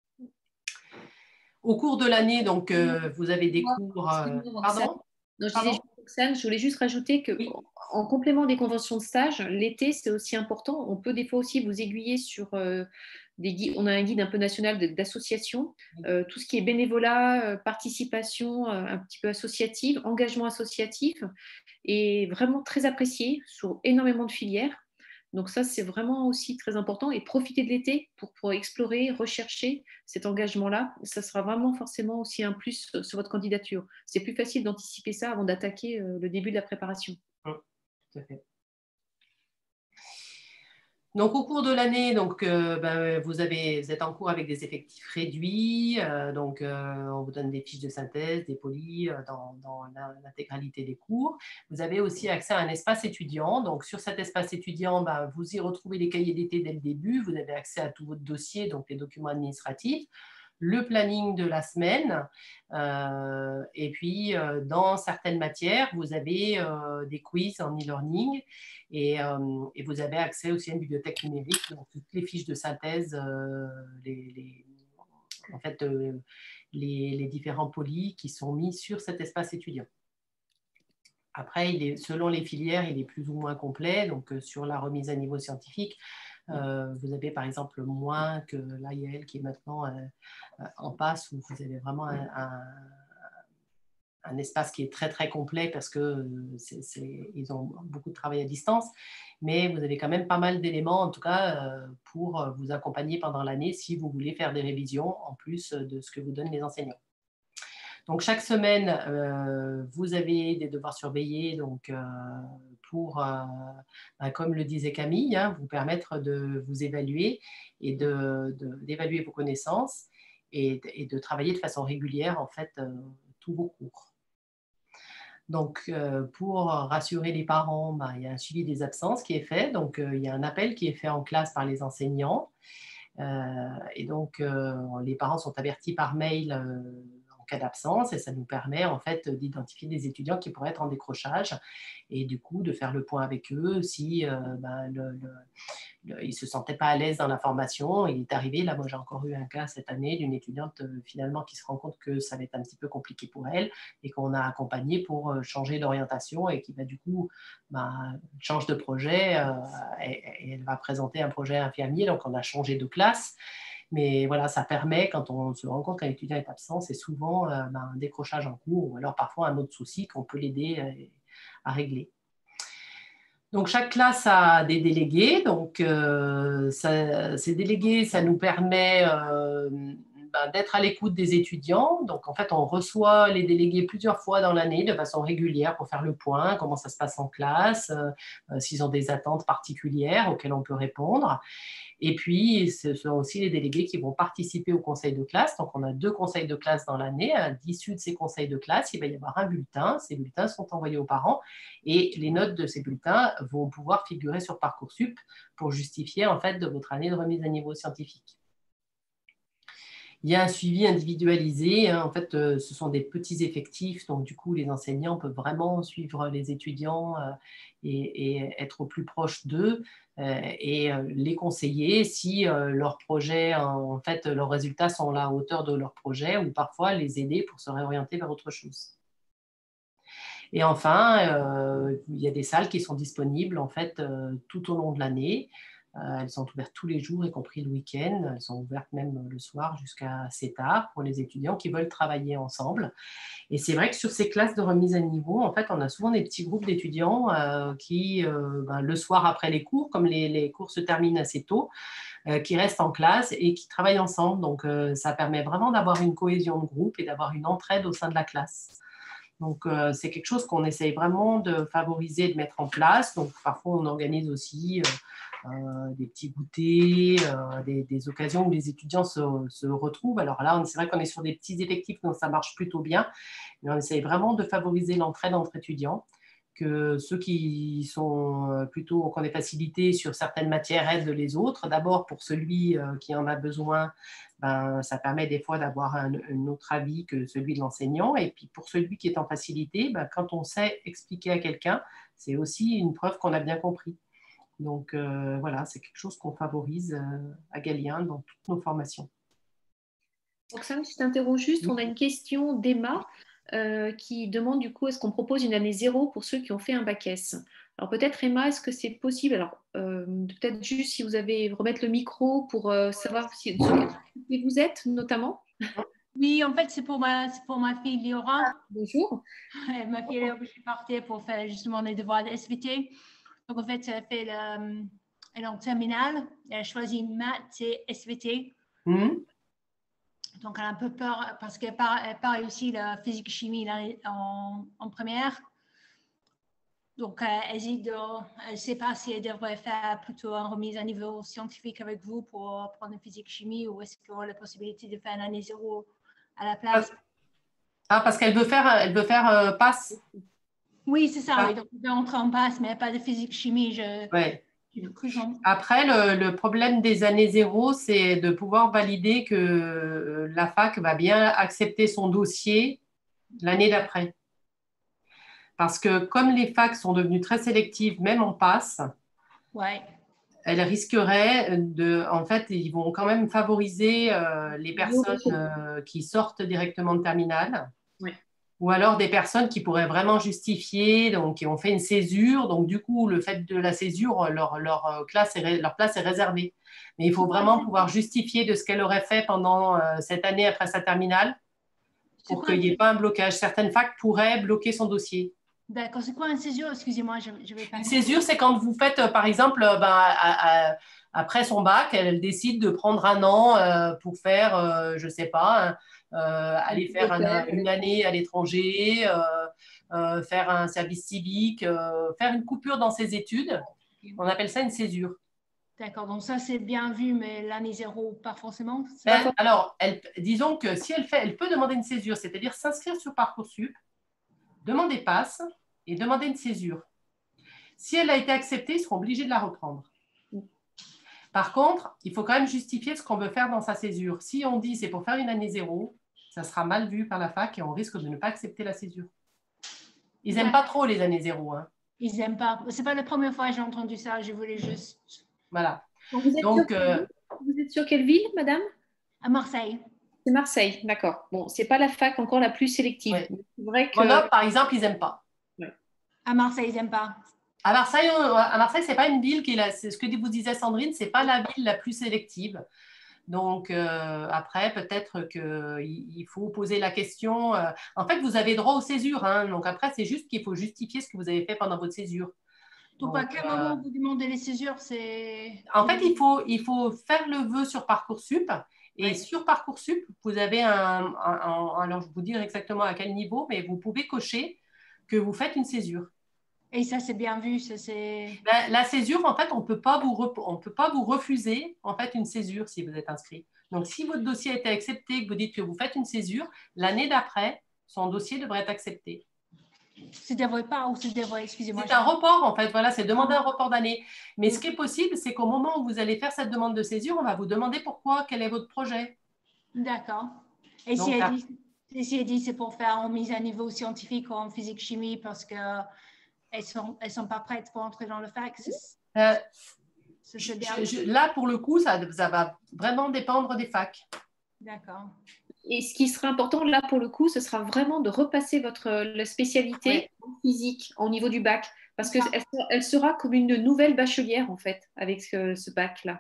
Au cours de l'année, donc, euh, vous avez des cours… Euh, pardon Non, je, Pardon disais, Roxane, je voulais juste rajouter que Oui. en complément des conventions de stage, l'été, c'est aussi important. On peut des fois aussi vous aiguiller sur euh, des guides. On a un guide un peu national d'associations. Euh, tout ce qui est bénévolat, euh, participation euh, un petit peu associative, engagement associatif est vraiment très apprécié sur énormément de filières. Donc ça, c'est vraiment aussi très important. Et profiter de l'été pour, pour explorer, rechercher cet engagement-là. Ça sera vraiment forcément aussi un plus sur votre candidature. C'est plus facile d'anticiper ça avant d'attaquer euh, le début de la préparation. Mmh, tout à fait. Donc, au cours de l'année, donc, euh, ben, vous, avez, vous êtes en cours avec des effectifs réduits. Euh, donc, euh, on vous donne des fiches de synthèse, des polis euh, dans, dans l'intégralité des cours. Vous avez aussi accès à un espace étudiant. Donc, sur cet espace étudiant, ben, vous y retrouvez les cahiers d'été dès le début. Vous avez accès à tout votre dossier, donc les documents administratifs, le planning de la semaine. Euh, et puis, euh, dans certaines matières, vous avez euh, des quiz en e-learning et, euh, et vous avez accès aussi à une bibliothèque numérique, donc toutes les fiches de synthèse, euh, les, les, en fait, euh, les, les différents polis qui sont mis sur cet espace étudiant. Après, il est, selon les filières, il est plus ou moins complet. Donc, euh, sur la remise à niveau scientifique, euh, vous avez par exemple moins que l'A I L qui est maintenant euh, en passe, où vous avez vraiment un, un, un espace qui est très très complet parce qu'ils ont beaucoup de travail à distance, mais vous avez quand même pas mal d'éléments en tout cas euh, pour vous accompagner pendant l'année si vous voulez faire des révisions en plus de ce que vous donnent les enseignants. Donc chaque semaine, euh, vous avez des devoirs surveillés donc, euh, pour, euh, ben, comme le disait Camille, hein, vous permettre de vous évaluer et d'évaluer vos connaissances et, et de travailler de façon régulière en fait euh, tous vos cours. Donc, euh, pour rassurer les parents, ben, il y a un suivi des absences qui est fait. Donc, euh, il y a un appel qui est fait en classe par les enseignants. Euh, et donc, euh, les parents sont avertis par mail euh, en cas d'absence et ça nous permet en fait d'identifier des étudiants qui pourraient être en décrochage et du coup de faire le point avec eux si euh, ben, le, le, le, ils ne se sentaient pas à l'aise dans la formation. Il est arrivé, là moi j'ai encore eu un cas cette année d'une étudiante euh, finalement qui se rend compte que ça va être un petit peu compliqué pour elle et qu'on a accompagné pour euh, changer d'orientation et qui va du coup ben, change de projet euh, et, et elle va présenter un projet infirmier, donc on a changé de classe. Mais voilà, ça permet, quand on se rend compte qu'un étudiant est absent, c'est souvent euh, ben, un décrochage en cours ou alors parfois un autre souci qu'on peut l'aider à, à régler. Donc, chaque classe a des délégués. Donc, euh, ça, ces délégués, ça nous permet euh, ben, d'être à l'écoute des étudiants. Donc, en fait, on reçoit les délégués plusieurs fois dans l'année de façon régulière pour faire le point, comment ça se passe en classe, euh, s'ils ont des attentes particulières auxquelles on peut répondre. Et puis, ce sont aussi les délégués qui vont participer au conseil de classe. Donc, on a deux conseils de classe dans l'année. À l'issue de ces conseils de classe, il va y avoir un bulletin. Ces bulletins sont envoyés aux parents et les notes de ces bulletins vont pouvoir figurer sur Parcoursup pour justifier en fait de votre année de remise à niveau scientifique. Il y a un suivi individualisé. Hein. En fait, euh, ce sont des petits effectifs. Donc, du coup, les enseignants peuvent vraiment suivre les étudiants euh, et, et être au plus proche d'eux euh, et euh, les conseiller si euh, leurs projets, en fait, leurs résultats sont à la hauteur de leur projet ou parfois les aider pour se réorienter vers autre chose. Et enfin, euh, il y a des salles qui sont disponibles en fait euh, tout au long de l'année. Euh, elles sont ouvertes tous les jours, y compris le week-end. Elles sont ouvertes même le soir jusqu'à assez tard pour les étudiants qui veulent travailler ensemble. Et c'est vrai que sur ces classes de remise à niveau, en fait, on a souvent des petits groupes d'étudiants euh, qui, euh, ben, le soir après les cours, comme les, les cours se terminent assez tôt, euh, qui restent en classe et qui travaillent ensemble. Donc, euh, ça permet vraiment d'avoir une cohésion de groupe et d'avoir une entraide au sein de la classe. Donc, euh, c'est quelque chose qu'on essaye vraiment de favoriser, de mettre en place. Donc, parfois, on organise aussi euh, euh, des petits goûters, euh, des, des occasions où les étudiants se, se retrouvent. Alors là, c'est vrai qu'on est sur des petits effectifs, donc ça marche plutôt bien. Mais on essaye vraiment de favoriser l'entraide entre étudiants, que ceux qui sont plutôt, qui ont des facilités sur certaines matières aident les autres. D'abord, pour celui euh, qui en a besoin, ben, ça permet des fois d'avoir un, un autre avis que celui de l'enseignant. Et puis pour celui qui est en facilité, ben, quand on sait expliquer à quelqu'un, c'est aussi une preuve qu'on a bien compris. Donc euh, voilà, c'est quelque chose qu'on favorise euh, à Galien dans toutes nos formations. Roxane, je t'interromps juste, on a une question d'Emma euh, qui demande du coup, est-ce qu'on propose une année zéro pour ceux qui ont fait un bac S? Alors peut-être Emma, est-ce que c'est possible? Alors euh, peut-être juste si vous avez remettre le micro pour euh, savoir si, qui vous êtes notamment. Oui, en fait, c'est pour ma, c'est pour ma fille Léora. Ah, bonjour. Ma fille Léora, je suis partie pour faire justement les devoirs de S V T. Donc en fait, elle fait le, elle est en terminale. Elle a choisi maths et S V T. Mmh. Donc elle a un peu peur parce qu'elle part aussi la physique-chimie là, en, en première. Donc, euh, elle ne sait pas si elle devrait faire plutôt une remise à niveau scientifique avec vous pour prendre une physique-chimie ou est-ce qu'il y aura la possibilité de faire une année zéro à la place. Ah, parce qu'elle veut faire, elle veut faire euh, passe. Oui, c'est ça. Ah. Oui. Donc, elle veut entrer en passe, mais pas de physique-chimie. Je... Ouais. En... Après, le, le problème des années zéro, c'est de pouvoir valider que la fac va bien accepter son dossier l'année d'après. Parce que comme les facs sont devenues très sélectives, même en passe, ouais. elles risqueraient de… En fait, ils vont quand même favoriser euh, les personnes euh, qui sortent directement de terminale. Ouais. Ou alors des personnes qui pourraient vraiment justifier, donc qui ont fait une césure. Donc, du coup, le fait de la césure, leur, leur, classe est, leur place est réservée. Mais il faut vraiment pouvoir justifier de ce qu'elle aurait fait pendant euh, cette année après sa terminale. pour qu'il n'y ait pas un blocage. Certaines facs pourraient bloquer son dossier. D'accord. C'est quoi une césure? Excusez-moi, je, je vais pas. Une césure, c'est quand vous faites, euh, par exemple, euh, ben, à, à, après son bac, elle décide de prendre un an euh, pour faire, euh, je ne sais pas, un, euh, aller faire un, une année à l'étranger, euh, euh, faire un service civique, euh, faire une coupure dans ses études. On appelle ça une césure. D'accord, donc ça c'est bien vu, mais l'année zéro, pas forcément. Ben, alors, elle, disons que si elle fait, elle peut demander une césure, c'est-à-dire s'inscrire sur Parcoursup, demander passe et demander une césure. Si elle a été acceptée, ils seront obligés de la reprendre. Par contre, il faut quand même justifier ce qu'on veut faire dans sa césure. Si on dit c'est pour faire une année zéro, ça sera mal vu par la fac et on risque de ne pas accepter la césure. Ils n'aiment pas trop les années zéro. Hein. Ils n'aiment pas. Ce n'est pas la première fois que j'ai entendu ça. Je voulais juste. Voilà. Donc, vous, êtes Donc, sur euh, vous êtes sur quelle ville, madame? À Marseille. C'est Marseille, d'accord. Bon, c'est pas la fac encore la plus sélective. Ouais. C'est vrai que... Grenoble, par exemple, ils n'aiment pas. Ouais. À Marseille, ils n'aiment pas. À Marseille, à Marseille, c'est pas une ville qui est la, c'est ce que vous disait Sandrine, c'est pas la ville la plus sélective. Donc euh, après, peut-être qu'il il faut poser la question. Euh, en fait, vous avez droit aux césures. Hein, donc après, c'est juste qu'il faut justifier ce que vous avez fait pendant votre césure. Donc, donc à quel euh, moment vous demandez les césures? C'est. En fait, il faut, il faut faire le vœu sur Parcoursup. Et Oui. sur Parcoursup, vous avez un, un, un, alors je vais vous dire exactement à quel niveau, mais vous pouvez cocher que vous faites une césure. Et ça, c'est bien vu. Ça, c'est... La, la césure, en fait, on ne peut pas vous refuser en fait, une césure si vous êtes inscrit. Donc, si votre dossier a été accepté, que vous dites que vous faites une césure, l'année d'après, son dossier devrait être accepté. C'est devrait pas ou c'est devrait, excusez-moi. C'est un report, en fait. Voilà, c'est demander un report d'année. Mais ce qui est possible, c'est qu'au moment où vous allez faire cette demande de césure, on va vous demander pourquoi, quel est votre projet. D'accord. Et Donc, si elle dit, et si elle dit c'est pour faire une mise à niveau scientifique en physique-chimie parce que elles ne sont, elles sont pas prêtes pour entrer dans le fac. Euh, c'est je, bien. Je, là, pour le coup, ça, ça va vraiment dépendre des facs. D'accord. Et ce qui sera important là, pour le coup, ce sera vraiment de repasser votre la spécialité ouais. en physique au niveau du bac. Parce qu'elle elle sera comme une nouvelle bachelière, en fait, avec ce, ce bac-là.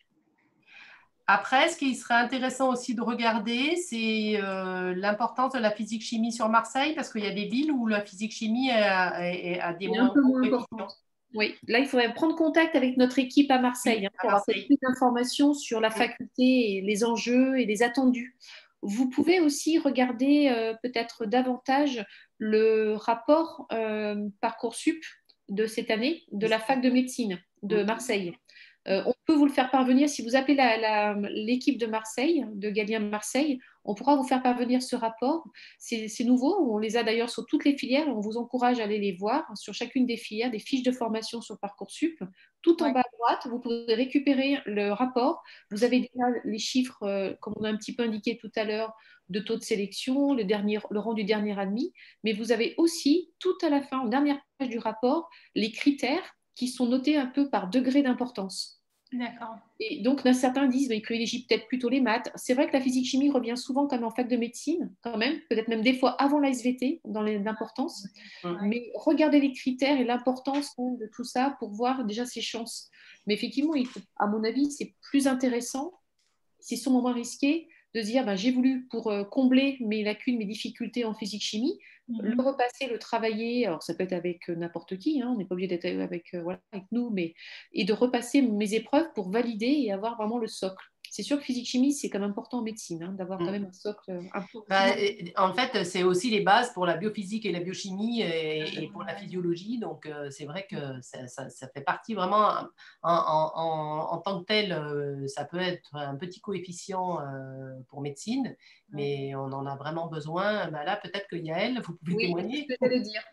Après, ce qui serait intéressant aussi de regarder, c'est euh, l'importance de la physique-chimie sur Marseille, parce qu'il y a des villes où la physique-chimie a, a, a des moins importants. Oui, là, il faudrait prendre contact avec notre équipe à Marseille oui, hein, pour avoir plus d'informations sur la faculté, et les enjeux et les attendus. Vous pouvez aussi regarder euh, peut-être davantage le rapport euh, Parcoursup de cette année de la fac de médecine de Marseille. Euh, on peut vous le faire parvenir si vous appelez l'équipe de Marseille, de Galien Marseille, on pourra vous faire parvenir ce rapport. C'est nouveau, on les a d'ailleurs sur toutes les filières, on vous encourage à aller les voir sur chacune des filières, des fiches de formation sur Parcoursup. Tout en ouais. bas à droite, vous pouvez récupérer le rapport. Vous avez déjà les chiffres, euh, comme on a un petit peu indiqué tout à l'heure, de taux de sélection, le, dernier, le rang du dernier admis, mais vous avez aussi tout à la fin, en dernière page du rapport, les critères qui sont notés un peu par degré d'importance. D'accord. Et donc, certains disent qu'ils privilégient peut-être plutôt les maths. C'est vrai que la physique-chimie revient souvent comme en fac de médecine, quand même, peut-être même des fois avant la S V T, dans l'importance. Ouais. Mais regardez les critères et l'importance de tout ça pour voir déjà ses chances. Mais effectivement, il faut, à mon avis, c'est plus intéressant, c'est sûrement moins risqué de se dire ben, j'ai voulu pour euh, combler mes lacunes, mes difficultés en physique-chimie, mm-hmm. le repasser, le travailler, alors ça peut être avec euh, n'importe qui, hein, on n'est pas obligé d'être avec, euh, voilà, avec nous, mais et de repasser mes épreuves pour valider et avoir vraiment le socle. C'est sûr que physique-chimie, c'est quand même important en médecine, hein, d'avoir quand même un socle important. Bah, en fait, c'est aussi les bases pour la biophysique et la biochimie et, et pour la physiologie. Donc, euh, c'est vrai que ça, ça, ça fait partie vraiment, en, en, en, en tant que tel, euh, ça peut être un petit coefficient euh, pour médecine, mais on en a vraiment besoin. Bah, là, peut-être que Yael, vous pouvez oui, témoigner. Je vais le dire.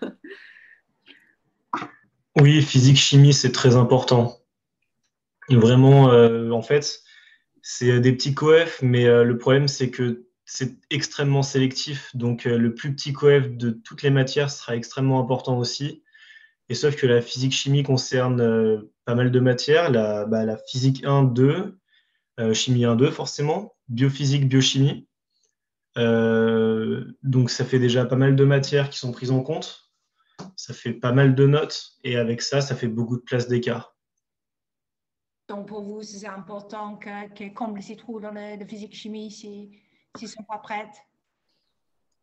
Oui, physique-chimie, c'est très important. Vraiment, euh, en fait, c'est des petits coefs, mais euh, le problème, c'est que c'est extrêmement sélectif. Donc, euh, le plus petit coef de toutes les matières sera extrêmement important aussi. Et sauf que la physique-chimie concerne euh, pas mal de matières. La, bah, la physique un, deux, euh, chimie un, deux, forcément. Biophysique, biochimie. Euh, donc, ça fait déjà pas mal de matières qui sont prises en compte. Ça fait pas mal de notes. Et avec ça, ça fait beaucoup de places d'écart. Donc, pour vous, c'est important qu'elles qu comblent ces trous dans la physique-chimie s'ils si, si ne sont pas prêtes?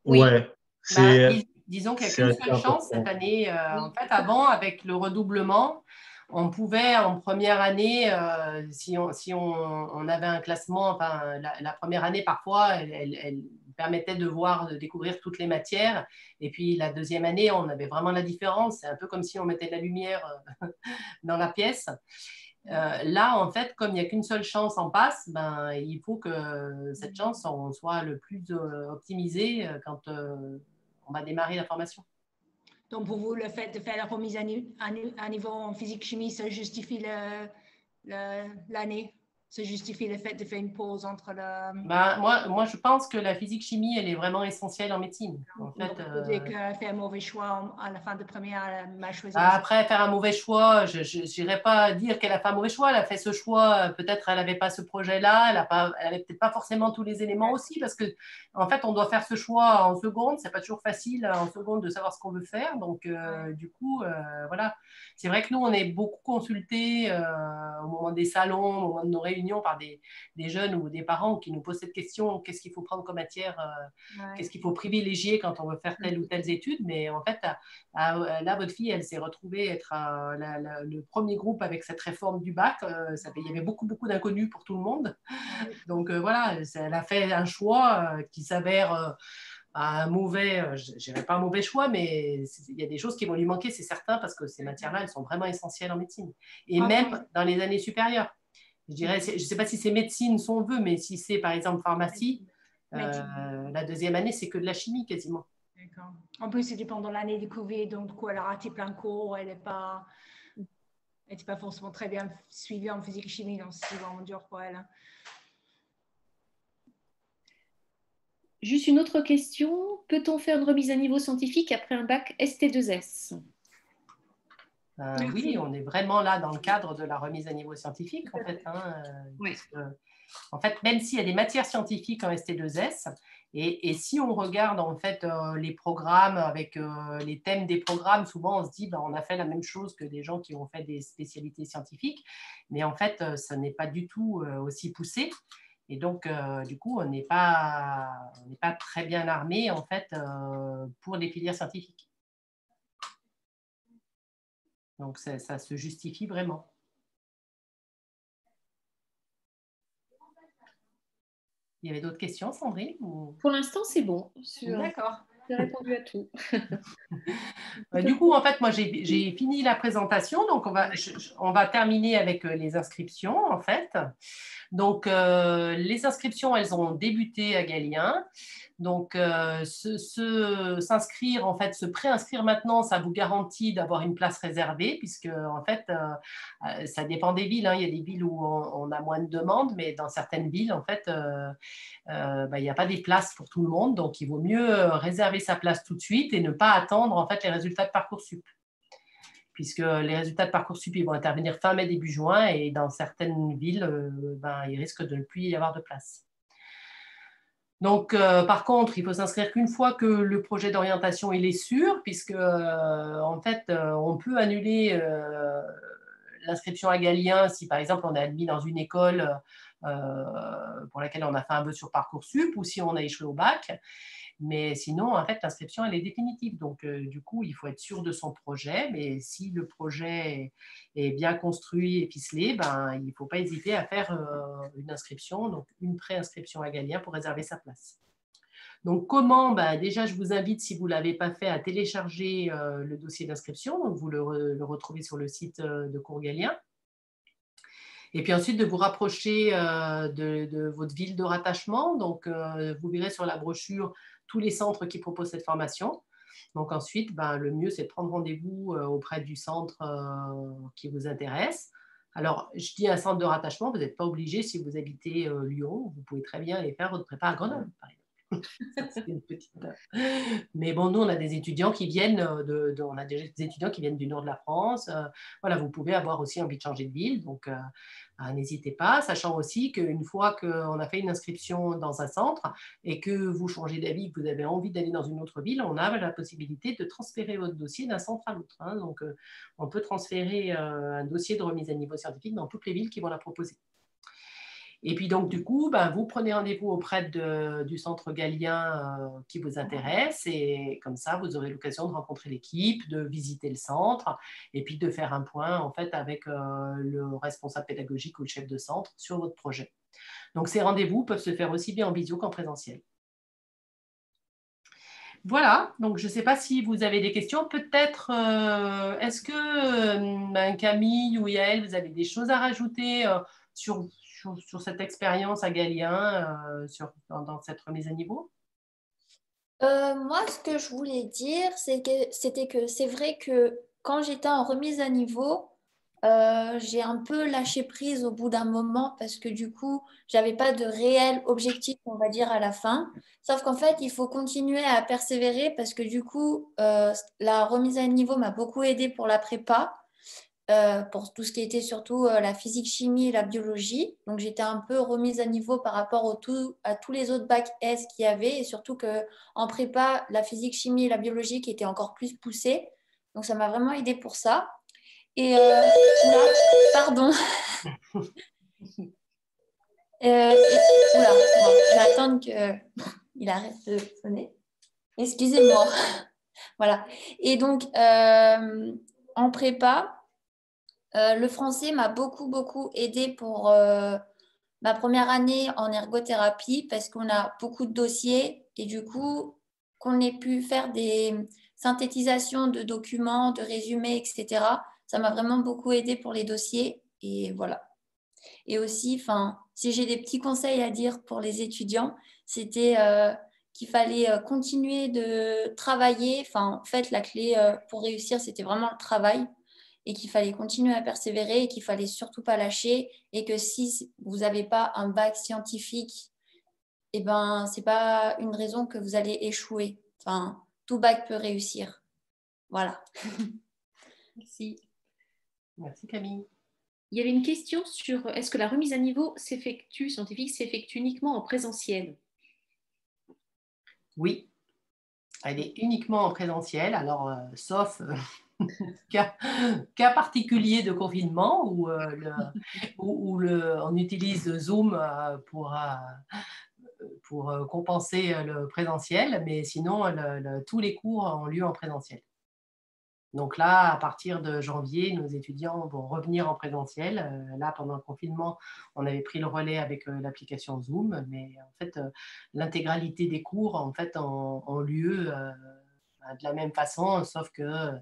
Oui. Ouais, Ben, c'est dis- disons qu'il n'y a c'est qu'une assez seule chance cette important. année. Euh, Oui. en fait, avant, avec le redoublement, on pouvait en première année, euh, si, on, si on, on avait un classement, enfin, la, la première année parfois, elle, elle- elle permettait de voir, de découvrir toutes les matières. Et puis la deuxième année, on avait vraiment la différence. C'est un peu comme si on mettait de la lumière euh, dans la pièce. Euh, là, en fait, comme il n'y a qu'une seule chance en passe, ben, il faut que cette chance on soit le plus euh, optimisée euh, quand euh, on va démarrer la formation. Donc, pour vous, le fait de faire la remise à, nu- à nu- à niveau en physique-chimie, ça justifie le- le- l'année? Ça justifie le fait de faire une pause entre le... Ben, moi, moi, je pense que la physique-chimie, elle est vraiment essentielle en médecine. En fait, Donc, vous euh, dites que faire un mauvais choix en- à la fin de première, elle a mal choisi. après, faire un mauvais choix, je n'irai pas dire qu'elle a fait un mauvais choix. Elle a fait ce choix, euh, peut-être elle n'avait pas ce projet-là, elle n'avait peut-être pas forcément tous les éléments aussi, parce que en fait, on doit faire ce choix en seconde. C'est pas toujours facile en seconde de savoir ce qu'on veut faire. Donc, euh, du coup, euh, voilà. C'est vrai que nous, on est beaucoup consultés euh, au moment des salons, au moment de nos réunions par des, des jeunes ou des parents qui nous posent cette question, qu'est-ce qu'il faut prendre comme matière, euh, Ouais. qu'est-ce qu'il faut privilégier quand on veut faire telle ou telle étude. Mais en fait, à, là, votre fille, elle s'est retrouvée être à, la, la, le premier groupe avec cette réforme du bac. Euh, ça, il y avait beaucoup, beaucoup d'inconnus pour tout le monde. Donc euh, voilà, elle a fait un choix euh, qui s'avère euh, un mauvais, euh, je dirais pas un mauvais choix, mais il y a des choses qui vont lui manquer, c'est certain, parce que ces matières-là, elles sont vraiment essentielles en médecine. Et Ah, même dans les années supérieures. Je dirais, je ne sais pas si c'est médecine son vœu, mais si c'est par exemple pharmacie, euh, la deuxième année, c'est que de la chimie quasiment. D'accord. En plus, c'était pendant l'année du Covid, donc du coup, elle a raté plein de cours, elle n'est pas, pas forcément très bien suivie en physique-chimie, donc c'est vraiment dur pour elle. Juste une autre question. Peut-on faire une remise à niveau scientifique après un bac S T deux S? Euh, oui, on est vraiment là dans le cadre de la remise à niveau scientifique, en fait. Hein, euh, Oui. que, en fait, même s'il y a des matières scientifiques en S T deux S, et, et si on regarde en fait euh, les programmes avec euh, les thèmes des programmes, souvent on se dit ben, on a fait la même chose que des gens qui ont fait des spécialités scientifiques, mais en fait, euh, ça n'est pas du tout euh, aussi poussé. Et donc, euh, du coup, on n'est pas, on n'est pas très bien armé en fait euh, pour les filières scientifiques. Donc, ça, ça se justifie vraiment. Il y avait d'autres questions, Sandrine ou... Pour l'instant, c'est bon. Sur... D'accord. J'ai répondu à tout. Du coup, en fait, moi, j'ai fini la présentation. Donc, on va, je, on va terminer avec les inscriptions, en fait. Donc, euh, les inscriptions, elles ont débuté à Galien. Donc, euh, s'inscrire, se, en fait, se préinscrire maintenant, ça vous garantit d'avoir une place réservée, puisque, en fait, euh, ça dépend des villes. Hein. Il y a des villes où on, on a moins de demandes, mais dans certaines villes, en fait, euh, euh, bah, il n'y a pas des places pour tout le monde. Donc, il vaut mieux réserver sa place tout de suite et ne pas attendre, en fait, les résultats de Parcoursup. Puisque les résultats de Parcoursup, ils vont intervenir fin mai, début juin, et dans certaines villes, euh, ben, il risque de ne plus y avoir de place. Donc, euh, par contre, il faut s'inscrire qu'une fois que le projet d'orientation il est sûr, puisque euh, en fait, euh, on peut annuler euh, l'inscription à Galien si, par exemple, on est admis dans une école euh, pour laquelle on a fait un vœu sur Parcoursup, ou si on a échoué au bac. Mais sinon, en fait, l'inscription, elle est définitive. Donc, euh, du coup, il faut être sûr de son projet. Mais si le projet est bien construit et ficelé, ben, il ne faut pas hésiter à faire euh, une inscription, donc une pré-inscription à Galien pour réserver sa place. Donc, comment? Ben, déjà, je vous invite, si vous ne l'avez pas fait, à télécharger euh, le dossier d'inscription. Donc, vous le, re le retrouvez sur le site euh, de Cours Galien. Et puis ensuite, de vous rapprocher euh, de, de votre ville de rattachement. Donc, euh, vous verrez sur la brochure tous les centres qui proposent cette formation. Donc ensuite, ben, le mieux, c'est de prendre rendez-vous euh, auprès du centre euh, qui vous intéresse. Alors, je dis un centre de rattachement, vous n'êtes pas obligé, si vous habitez euh, Lyon, vous pouvez très bien aller faire votre prépa à Grenoble, par exemple. Ça, une petite... Mais bon, nous, on a des étudiants qui viennent de, de, on a des étudiants qui viennent du nord de la France. Euh, voilà, vous pouvez avoir aussi envie de changer de ville, donc euh, euh, n'hésitez pas, sachant aussi qu'une fois qu'on a fait une inscription dans un centre et que vous changez d'avis, que vous avez envie d'aller dans une autre ville, on a la possibilité de transférer votre dossier d'un centre à l'autre. Hein. Donc, euh, on peut transférer euh, un dossier de remise à niveau scientifique dans toutes les villes qui vont la proposer. Et puis donc du coup, ben, vous prenez rendez-vous auprès de, du centre Galien euh, qui vous intéresse et comme ça, vous aurez l'occasion de rencontrer l'équipe, de visiter le centre et puis de faire un point en fait avec euh, le responsable pédagogique ou le chef de centre sur votre projet. Donc ces rendez-vous peuvent se faire aussi bien en visio qu'en présentiel. Voilà, donc je ne sais pas si vous avez des questions. Peut-être, euh, est-ce que euh, ben, Camille ou Yael, vous avez des choses à rajouter euh, sur, sur, sur cette expérience à Galien, euh, sur, dans, dans cette remise à niveau? Euh, moi, ce que je voulais dire, c'est que c'était que c'est vrai que quand j'étais en remise à niveau, euh, j'ai un peu lâché prise au bout d'un moment parce que du coup, j'avais pas de réel objectif, on va dire, à la fin. Sauf qu'en fait, il faut continuer à persévérer parce que du coup, euh, la remise à niveau m'a beaucoup aidé pour la prépa. Euh, pour tout ce qui était surtout euh, la physique, chimie et la biologie. Donc, j'étais un peu remise à niveau par rapport au tout, à tous les autres bacs S qu'il y avait et surtout qu'en prépa, la physique, chimie et la biologie qui étaient encore plus poussées. Donc, ça m'a vraiment aidé pour ça. Et euh, là, pardon. euh, et, oula, bon, je vais attendre qu'il arrête de sonner. Excusez-moi. Voilà. Et donc, euh, en prépa, Euh, le français m'a beaucoup, beaucoup aidé pour euh, ma première année en ergothérapie parce qu'on a beaucoup de dossiers et du coup, qu'on ait pu faire des synthétisations de documents, de résumés, et cetera. Ça m'a vraiment beaucoup aidé pour les dossiers et voilà. Et aussi, enfin, si j'ai des petits conseils à dire pour les étudiants, c'était euh, qu'il fallait euh, continuer de travailler. Enfin, en fait, la clé euh, pour réussir, c'était vraiment le travail et qu'il fallait continuer à persévérer et qu'il fallait surtout pas lâcher et que si vous n'avez pas un bac scientifique, eh ben, c'est pas une raison que vous allez échouer. Enfin, tout bac peut réussir. Voilà. Merci. Merci Camille. Il y avait une question sur est-ce que la remise à niveau s'effectue, scientifique, s'effectue uniquement en présentiel? Oui, elle est uniquement en présentiel, alors euh, sauf euh, cas, cas particulier de confinement où, euh, le, où, où le, on utilise Zoom euh, pour, euh, pour euh, compenser le présentiel, mais sinon le, le, tous les cours ont lieu en présentiel. Donc là, à partir de janvier, nos étudiants vont revenir en présentiel. Euh, là, pendant le confinement, on avait pris le relais avec euh, l'application Zoom, mais en fait, euh, l'intégralité des cours en fait, ont, ont lieu euh, de la même façon, sauf que euh,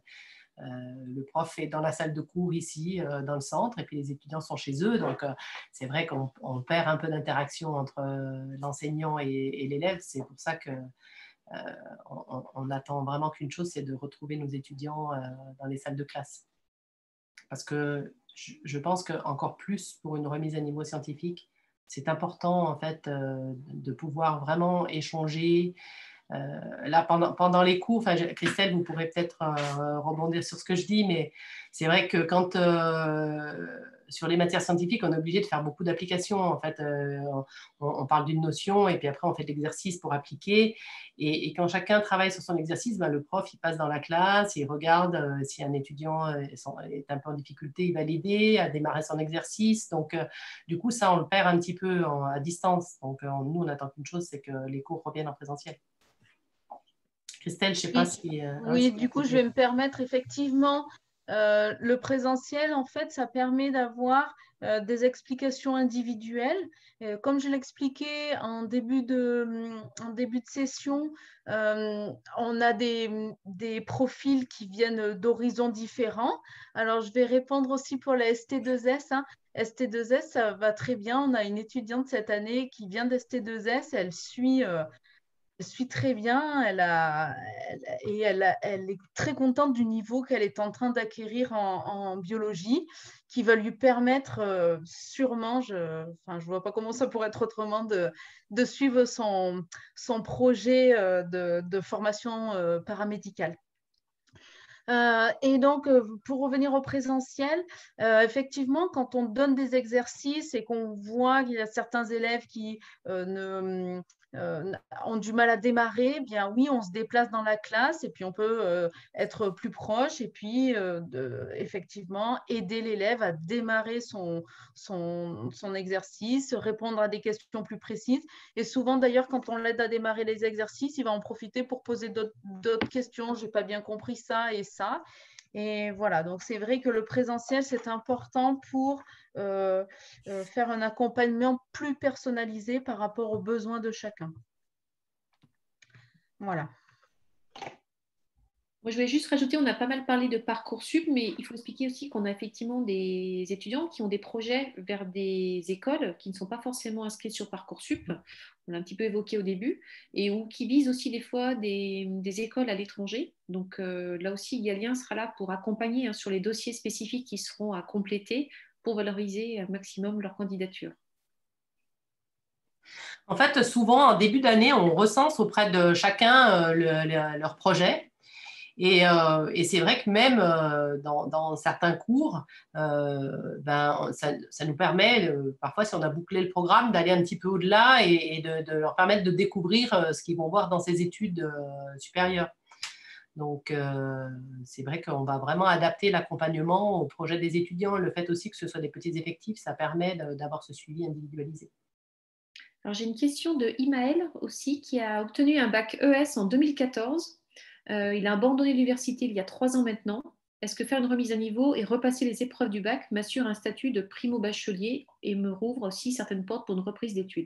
le prof est dans la salle de cours ici, euh, dans le centre, et puis les étudiants sont chez eux. Donc, euh, c'est vrai qu'on on perd un peu d'interaction entre euh, l'enseignant et, et l'élève. C'est pour ça que Euh, on, on attend vraiment qu'une chose, c'est de retrouver nos étudiants euh, dans les salles de classe. Parce que je, je pense qu'encore plus pour une remise à niveau scientifique, c'est important en fait euh, de pouvoir vraiment échanger. Euh, là, pendant, pendant les cours, enfin, Christelle, vous pourrez peut-être euh, rebondir sur ce que je dis, mais c'est vrai que quand euh, sur les matières scientifiques, on est obligé de faire beaucoup d'applications. En fait, euh, on, on parle d'une notion et puis après, on fait de l'exercice pour appliquer. Et, et quand chacun travaille sur son exercice, ben, le prof, il passe dans la classe, il regarde euh, si un étudiant est, est un peu en difficulté, il va l'aider à démarrer son exercice. Donc, euh, du coup, ça, on le perd un petit peu en, à distance. Donc, euh, nous, on attend qu'une chose, c'est que les cours reviennent en présentiel. Christelle, je ne sais pas oui, si… Euh, oui, hein, du coup, je vais me permettre effectivement, euh, le présentiel, en fait, ça permet d'avoir euh, des explications individuelles. Euh, comme je l'expliquais en, début de, en début de session, euh, on a des, des profils qui viennent d'horizons différents. Alors, je vais répondre aussi pour la S T deux S. Hein. S T deux S, ça va très bien. On a une étudiante cette année qui vient d'S T deux S. Elle suit… Euh, Elle suit très bien, elle a, elle, et elle, a, elle est très contente du niveau qu'elle est en train d'acquérir en, en biologie, qui va lui permettre euh, sûrement, je ne je vois pas comment ça pourrait être autrement, de, de suivre son, son projet euh, de, de formation euh, paramédicale. Euh, et donc, euh, pour revenir au présentiel, euh, effectivement, quand on donne des exercices et qu'on voit qu'il y a certains élèves qui euh, ne euh, ont du mal à démarrer, eh bien oui, on se déplace dans la classe et puis on peut euh, être plus proche et puis euh, de, effectivement aider l'élève à démarrer son, son, son exercice, répondre à des questions plus précises. Et souvent d'ailleurs, quand on l'aide à démarrer les exercices, il va en profiter pour poser d'autres questions. Je n'ai pas bien compris ça et ça. Et voilà, donc c'est vrai que le présentiel, c'est important pour euh, euh, faire un accompagnement plus personnalisé par rapport aux besoins de chacun. Voilà. Moi, je vais juste rajouter, on a pas mal parlé de Parcoursup, mais il faut expliquer aussi qu'on a effectivement des étudiants qui ont des projets vers des écoles qui ne sont pas forcément inscrites sur Parcoursup, on l'a un petit peu évoqué au début, et ou qui visent aussi des fois des, des écoles à l'étranger. Donc euh, là aussi, Galien sera là pour accompagner hein, sur les dossiers spécifiques qui seront à compléter pour valoriser un maximum leur candidature. En fait, souvent, en début d'année, on recense auprès de chacun euh, le, le, leur projet. Et, euh, et c'est vrai que même euh, dans, dans certains cours, euh, ben, ça, ça nous permet, euh, parfois si on a bouclé le programme, d'aller un petit peu au-delà et, et de, de leur permettre de découvrir euh, ce qu'ils vont voir dans ces études euh, supérieures. Donc, euh, c'est vrai qu'on va vraiment adapter l'accompagnement au projet des étudiants. Le fait aussi que ce soit des petits effectifs, ça permet d'avoir ce suivi individualisé. Alors, j'ai une question de Imaël aussi, qui a obtenu un bac E S en deux mille quatorze. Euh, il a abandonné l'université il y a trois ans maintenant. Est-ce que faire une remise à niveau et repasser les épreuves du bac m'assure un statut de primo-bachelier et me rouvre aussi certaines portes pour une reprise d'études?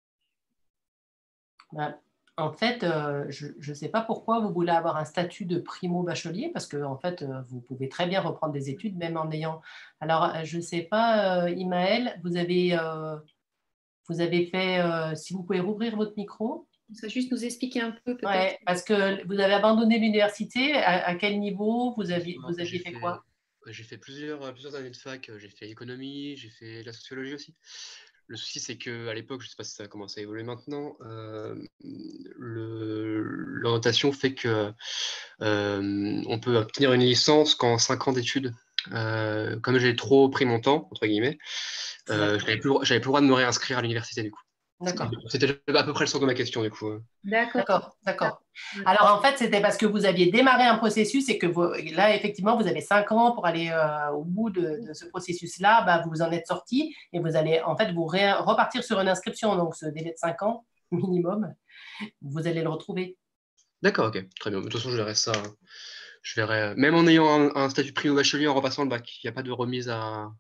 Ben, en fait, euh, je ne sais pas pourquoi vous voulez avoir un statut de primo-bachelier, parce que en fait, euh, vous pouvez très bien reprendre des études, même en ayant… Alors, je ne sais pas, euh, Imaël, vous avez, euh, vous avez fait… Euh, si vous pouvez rouvrir votre micro. Ça va juste nous expliquer un peu peut-être. Ouais, parce que vous avez abandonné l'université. À, à quel niveau vous aviez, vous aviez fait, fait quoi? J'ai fait plusieurs, plusieurs années de fac. J'ai fait économie, j'ai fait la sociologie aussi. Le souci, c'est qu'à l'époque, je ne sais pas si ça a commencé à évoluer maintenant, euh, l'orientation fait que euh, on peut obtenir une licence qu'en cinq ans d'études. Euh, comme j'ai trop pris mon temps, entre guillemets, euh, j'avais plus, plus le droit de me réinscrire à l'université du coup. D'accord. C'était à peu près le sens de ma question du coup. D'accord, d'accord. Alors en fait, c'était parce que vous aviez démarré un processus et que vous, là, effectivement, vous avez cinq ans pour aller euh, au bout de, de ce processus-là, bah, vous en êtes sorti et vous allez en fait vous ré repartir sur une inscription. Donc ce délai de cinq ans minimum, vous allez le retrouver. D'accord, ok, très bien. De toute façon, je verrai ça. Je verrai, même en ayant un, un statut primo-bachelier en repassant le bac, il n'y a pas de remise à.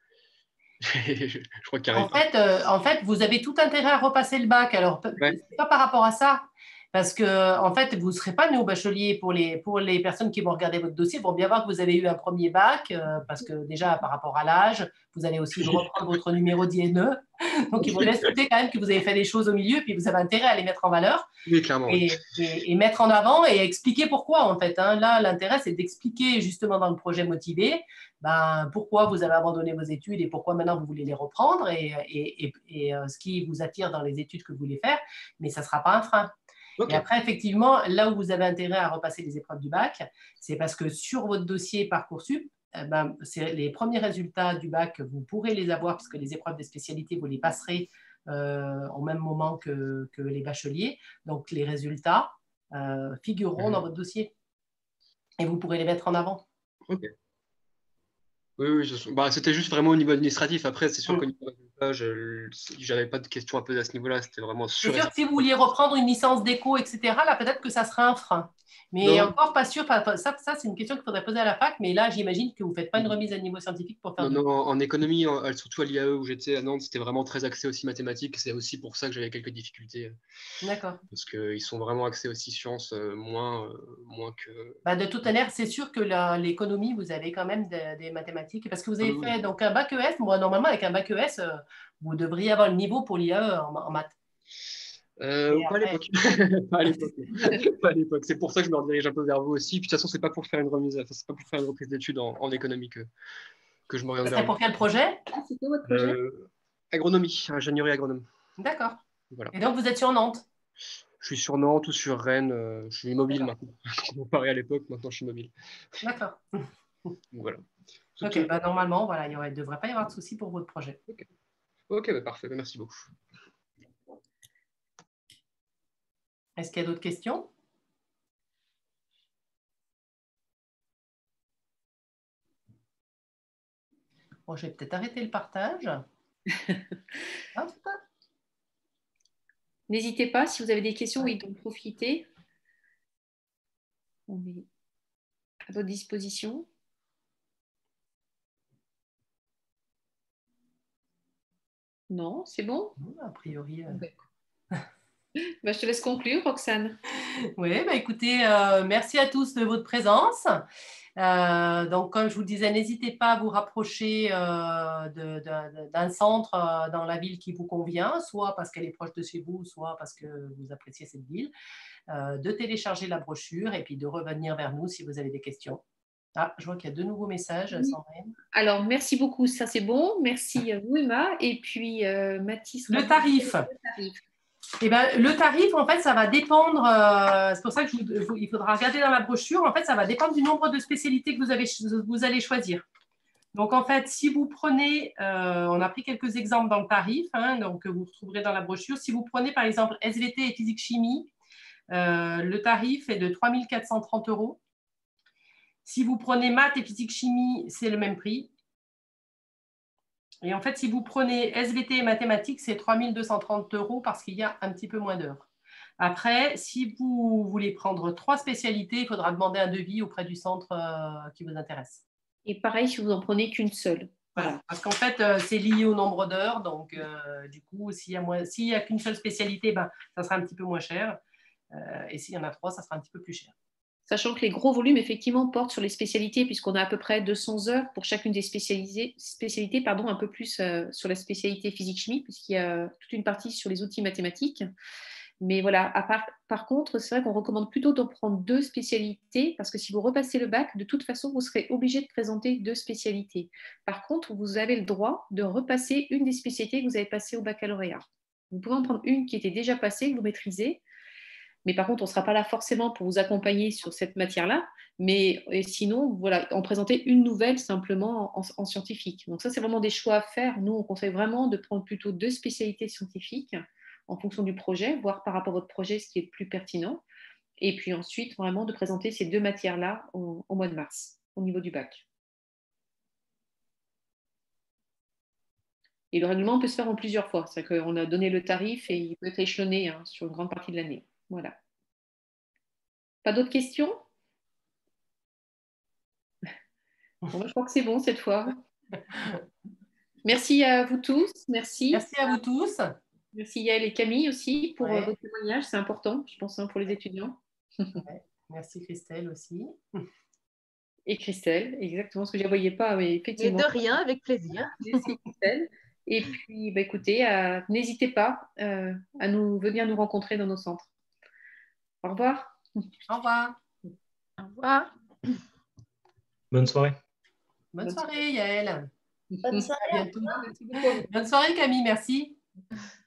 je crois qu'il en, fait, euh, en fait, vous avez tout intérêt à repasser le bac. Alors, ouais. C'est pas par rapport à ça. Parce que, en fait, vous ne serez pas néo-bachelier pour les, pour les personnes qui vont regarder votre dossier. Ils vont bien voir que vous avez eu un premier bac, euh, parce que déjà, par rapport à l'âge, vous allez aussi reprendre votre numéro d'I N E. Donc, ils vont laisser douter quand même que vous avez fait des choses au milieu, puis vous avez intérêt à les mettre en valeur. Oui, clairement. Et, et, et mettre en avant et expliquer pourquoi, en fait. Hein. Là, l'intérêt, c'est d'expliquer justement dans le projet motivé ben, pourquoi vous avez abandonné vos études et pourquoi maintenant vous voulez les reprendre et, et, et, et euh, ce qui vous attire dans les études que vous voulez faire. Mais ça ne sera pas un frein. Okay. Et après, effectivement, là où vous avez intérêt à repasser les épreuves du bac, c'est parce que sur votre dossier Parcoursup, eh ben, les premiers résultats du bac, vous pourrez les avoir parce que les épreuves des spécialités, vous les passerez euh, au même moment que, que les bacheliers. Donc, les résultats euh, figureront mmh. dans votre dossier et vous pourrez les mettre en avant. Ok. Oui, oui, bah, c'était juste vraiment au niveau administratif. Après, c'est sûr mmh. qu'au niveau résultat, je n'avais pas de questions un peu à ce niveau-là. C'était vraiment sûr. C'est sûr que si vous vouliez reprendre une licence d'éco, et cetera, là, peut-être que ça serait un frein. Mais non. Encore pas sûr. Ça, ça c'est une question qu'il faudrait poser à la fac. Mais là, j'imagine que vous ne faites pas une remise à niveau scientifique pour faire. Non, non, en économie, en, surtout à l'I A E où j'étais à Nantes, c'était vraiment très axé aussi mathématiques. C'est aussi pour ça que j'avais quelques difficultés. D'accord. Parce qu'ils sont vraiment axés aussi sciences, euh, moins, euh, moins que. Bah, de toute manière, c'est sûr que l'économie, vous avez quand même des, des mathématiques. Parce que vous avez ah, fait oui. donc, un bac E S. Moi, normalement, avec un bac E S, euh, vous devriez avoir le niveau pour l'I A E en, en maths. Euh, pas, après... pas à l'époque. Pas à l'époque. C'est pour ça que je me redirige un peu vers vous aussi. Puis de toute façon, c'est pas pour faire une remise, enfin, c'est pas pour faire une reprise d'études en, en économie que, que je m'oriente vers vous. C'est pour quel projet? C'était votre projet euh, Agronomie, ingénierie agronome. D'accord. Voilà. Et donc vous êtes sur Nantes? Je suis sur Nantes ou sur Rennes. Euh, je suis mobile maintenant. Comparé à l'époque, maintenant je suis mobile. D'accord. Voilà. Ok, euh... bah, normalement, voilà, il ne devrait pas y avoir de souci pour votre projet. Ok, okay bah, parfait, merci beaucoup. Est-ce qu'il y a d'autres questions? Bon, je vais peut-être arrêter le partage. Ah, N'hésitez pas, si vous avez des questions, oui, donc profitez. On est à votre disposition. Non, c'est bon? A priori. Euh... Bah, je te laisse conclure, Roxane. Oui, bah, écoutez, euh, merci à tous de votre présence. Euh, donc, comme je vous le disais, n'hésitez pas à vous rapprocher euh, d'un centre euh, dans la ville qui vous convient, soit parce qu'elle est proche de chez vous, soit parce que vous appréciez cette ville, euh, de télécharger la brochure et puis de revenir vers nous si vous avez des questions. Ah, je vois qu'il y a de nouveaux messages, oui. Sandrine. Alors, merci beaucoup, ça c'est bon. Merci à vous, Emma. Et puis, euh, Mathis. Le tarif. Le tarif. Eh ben, le tarif, en fait, ça va dépendre, euh, c'est pour ça qu'il faudra regarder dans la brochure, en fait, ça va dépendre du nombre de spécialités que vous, avez, vous allez choisir. Donc, en fait, si vous prenez, euh, on a pris quelques exemples dans le tarif, hein, donc vous retrouverez dans la brochure. Si vous prenez, par exemple, S V T et physique-chimie, euh, le tarif est de trois mille quatre cent trente euros. Si vous prenez maths et physique-chimie, c'est le même prix. Et en fait, si vous prenez S V T et mathématiques, c'est trois mille deux cent trente euros parce qu'il y a un petit peu moins d'heures. Après, si vous voulez prendre trois spécialités, il faudra demander un devis auprès du centre euh, qui vous intéresse. Et pareil, si vous n'en prenez qu'une seule. Voilà. Parce qu'en fait, euh, c'est lié au nombre d'heures. Donc, euh, du coup, s'il n'y a, a qu'une seule spécialité, ben, ça sera un petit peu moins cher. Euh, et s'il y en a trois, ça sera un petit peu plus cher. Sachant que les gros volumes, effectivement, portent sur les spécialités, puisqu'on a à peu près deux cents heures pour chacune des spécialités, spécialités pardon, un peu plus euh, sur la spécialité physique-chimie, puisqu'il y a toute une partie sur les outils mathématiques. Mais voilà, à part, par contre, c'est vrai qu'on recommande plutôt d'en prendre deux spécialités, parce que si vous repassez le bac, de toute façon, vous serez obligé de présenter deux spécialités. Par contre, vous avez le droit de repasser une des spécialités que vous avez passées au baccalauréat. Vous pouvez en prendre une qui était déjà passée, que vous maîtrisez. Mais par contre, on ne sera pas là forcément pour vous accompagner sur cette matière-là. Mais sinon, voilà, en présenter une nouvelle simplement en, en scientifique. Donc ça, c'est vraiment des choix à faire. Nous, on conseille vraiment de prendre plutôt deux spécialités scientifiques en fonction du projet, voir par rapport à votre projet ce qui est le plus pertinent. Et puis ensuite, vraiment de présenter ces deux matières-là au, au mois de mars, au niveau du bac. Et le règlement peut se faire en plusieurs fois. C'est-à-dire qu'on a donné le tarif et il peut être échelonné hein, sur une grande partie de l'année. Voilà. Pas d'autres questions? Bon, je crois que c'est bon cette fois. Merci à vous tous. Merci. Merci à vous tous. Merci Yael et Camille aussi pour ouais. vos témoignages. C'est important, je pense, pour les étudiants. Ouais. Merci Christelle aussi. Et Christelle, exactement ce que je ne voyais pas, mais effectivement. Et de rien, avec plaisir. Merci Christelle. Et puis, bah, écoutez, euh, n'hésitez pas euh, à nous venir nous rencontrer dans nos centres. Au revoir. Au revoir. Au revoir. Bonne soirée. Bonne soirée, Yael. Bonne soirée. À bientôt. Bonne soirée, Camille. Merci.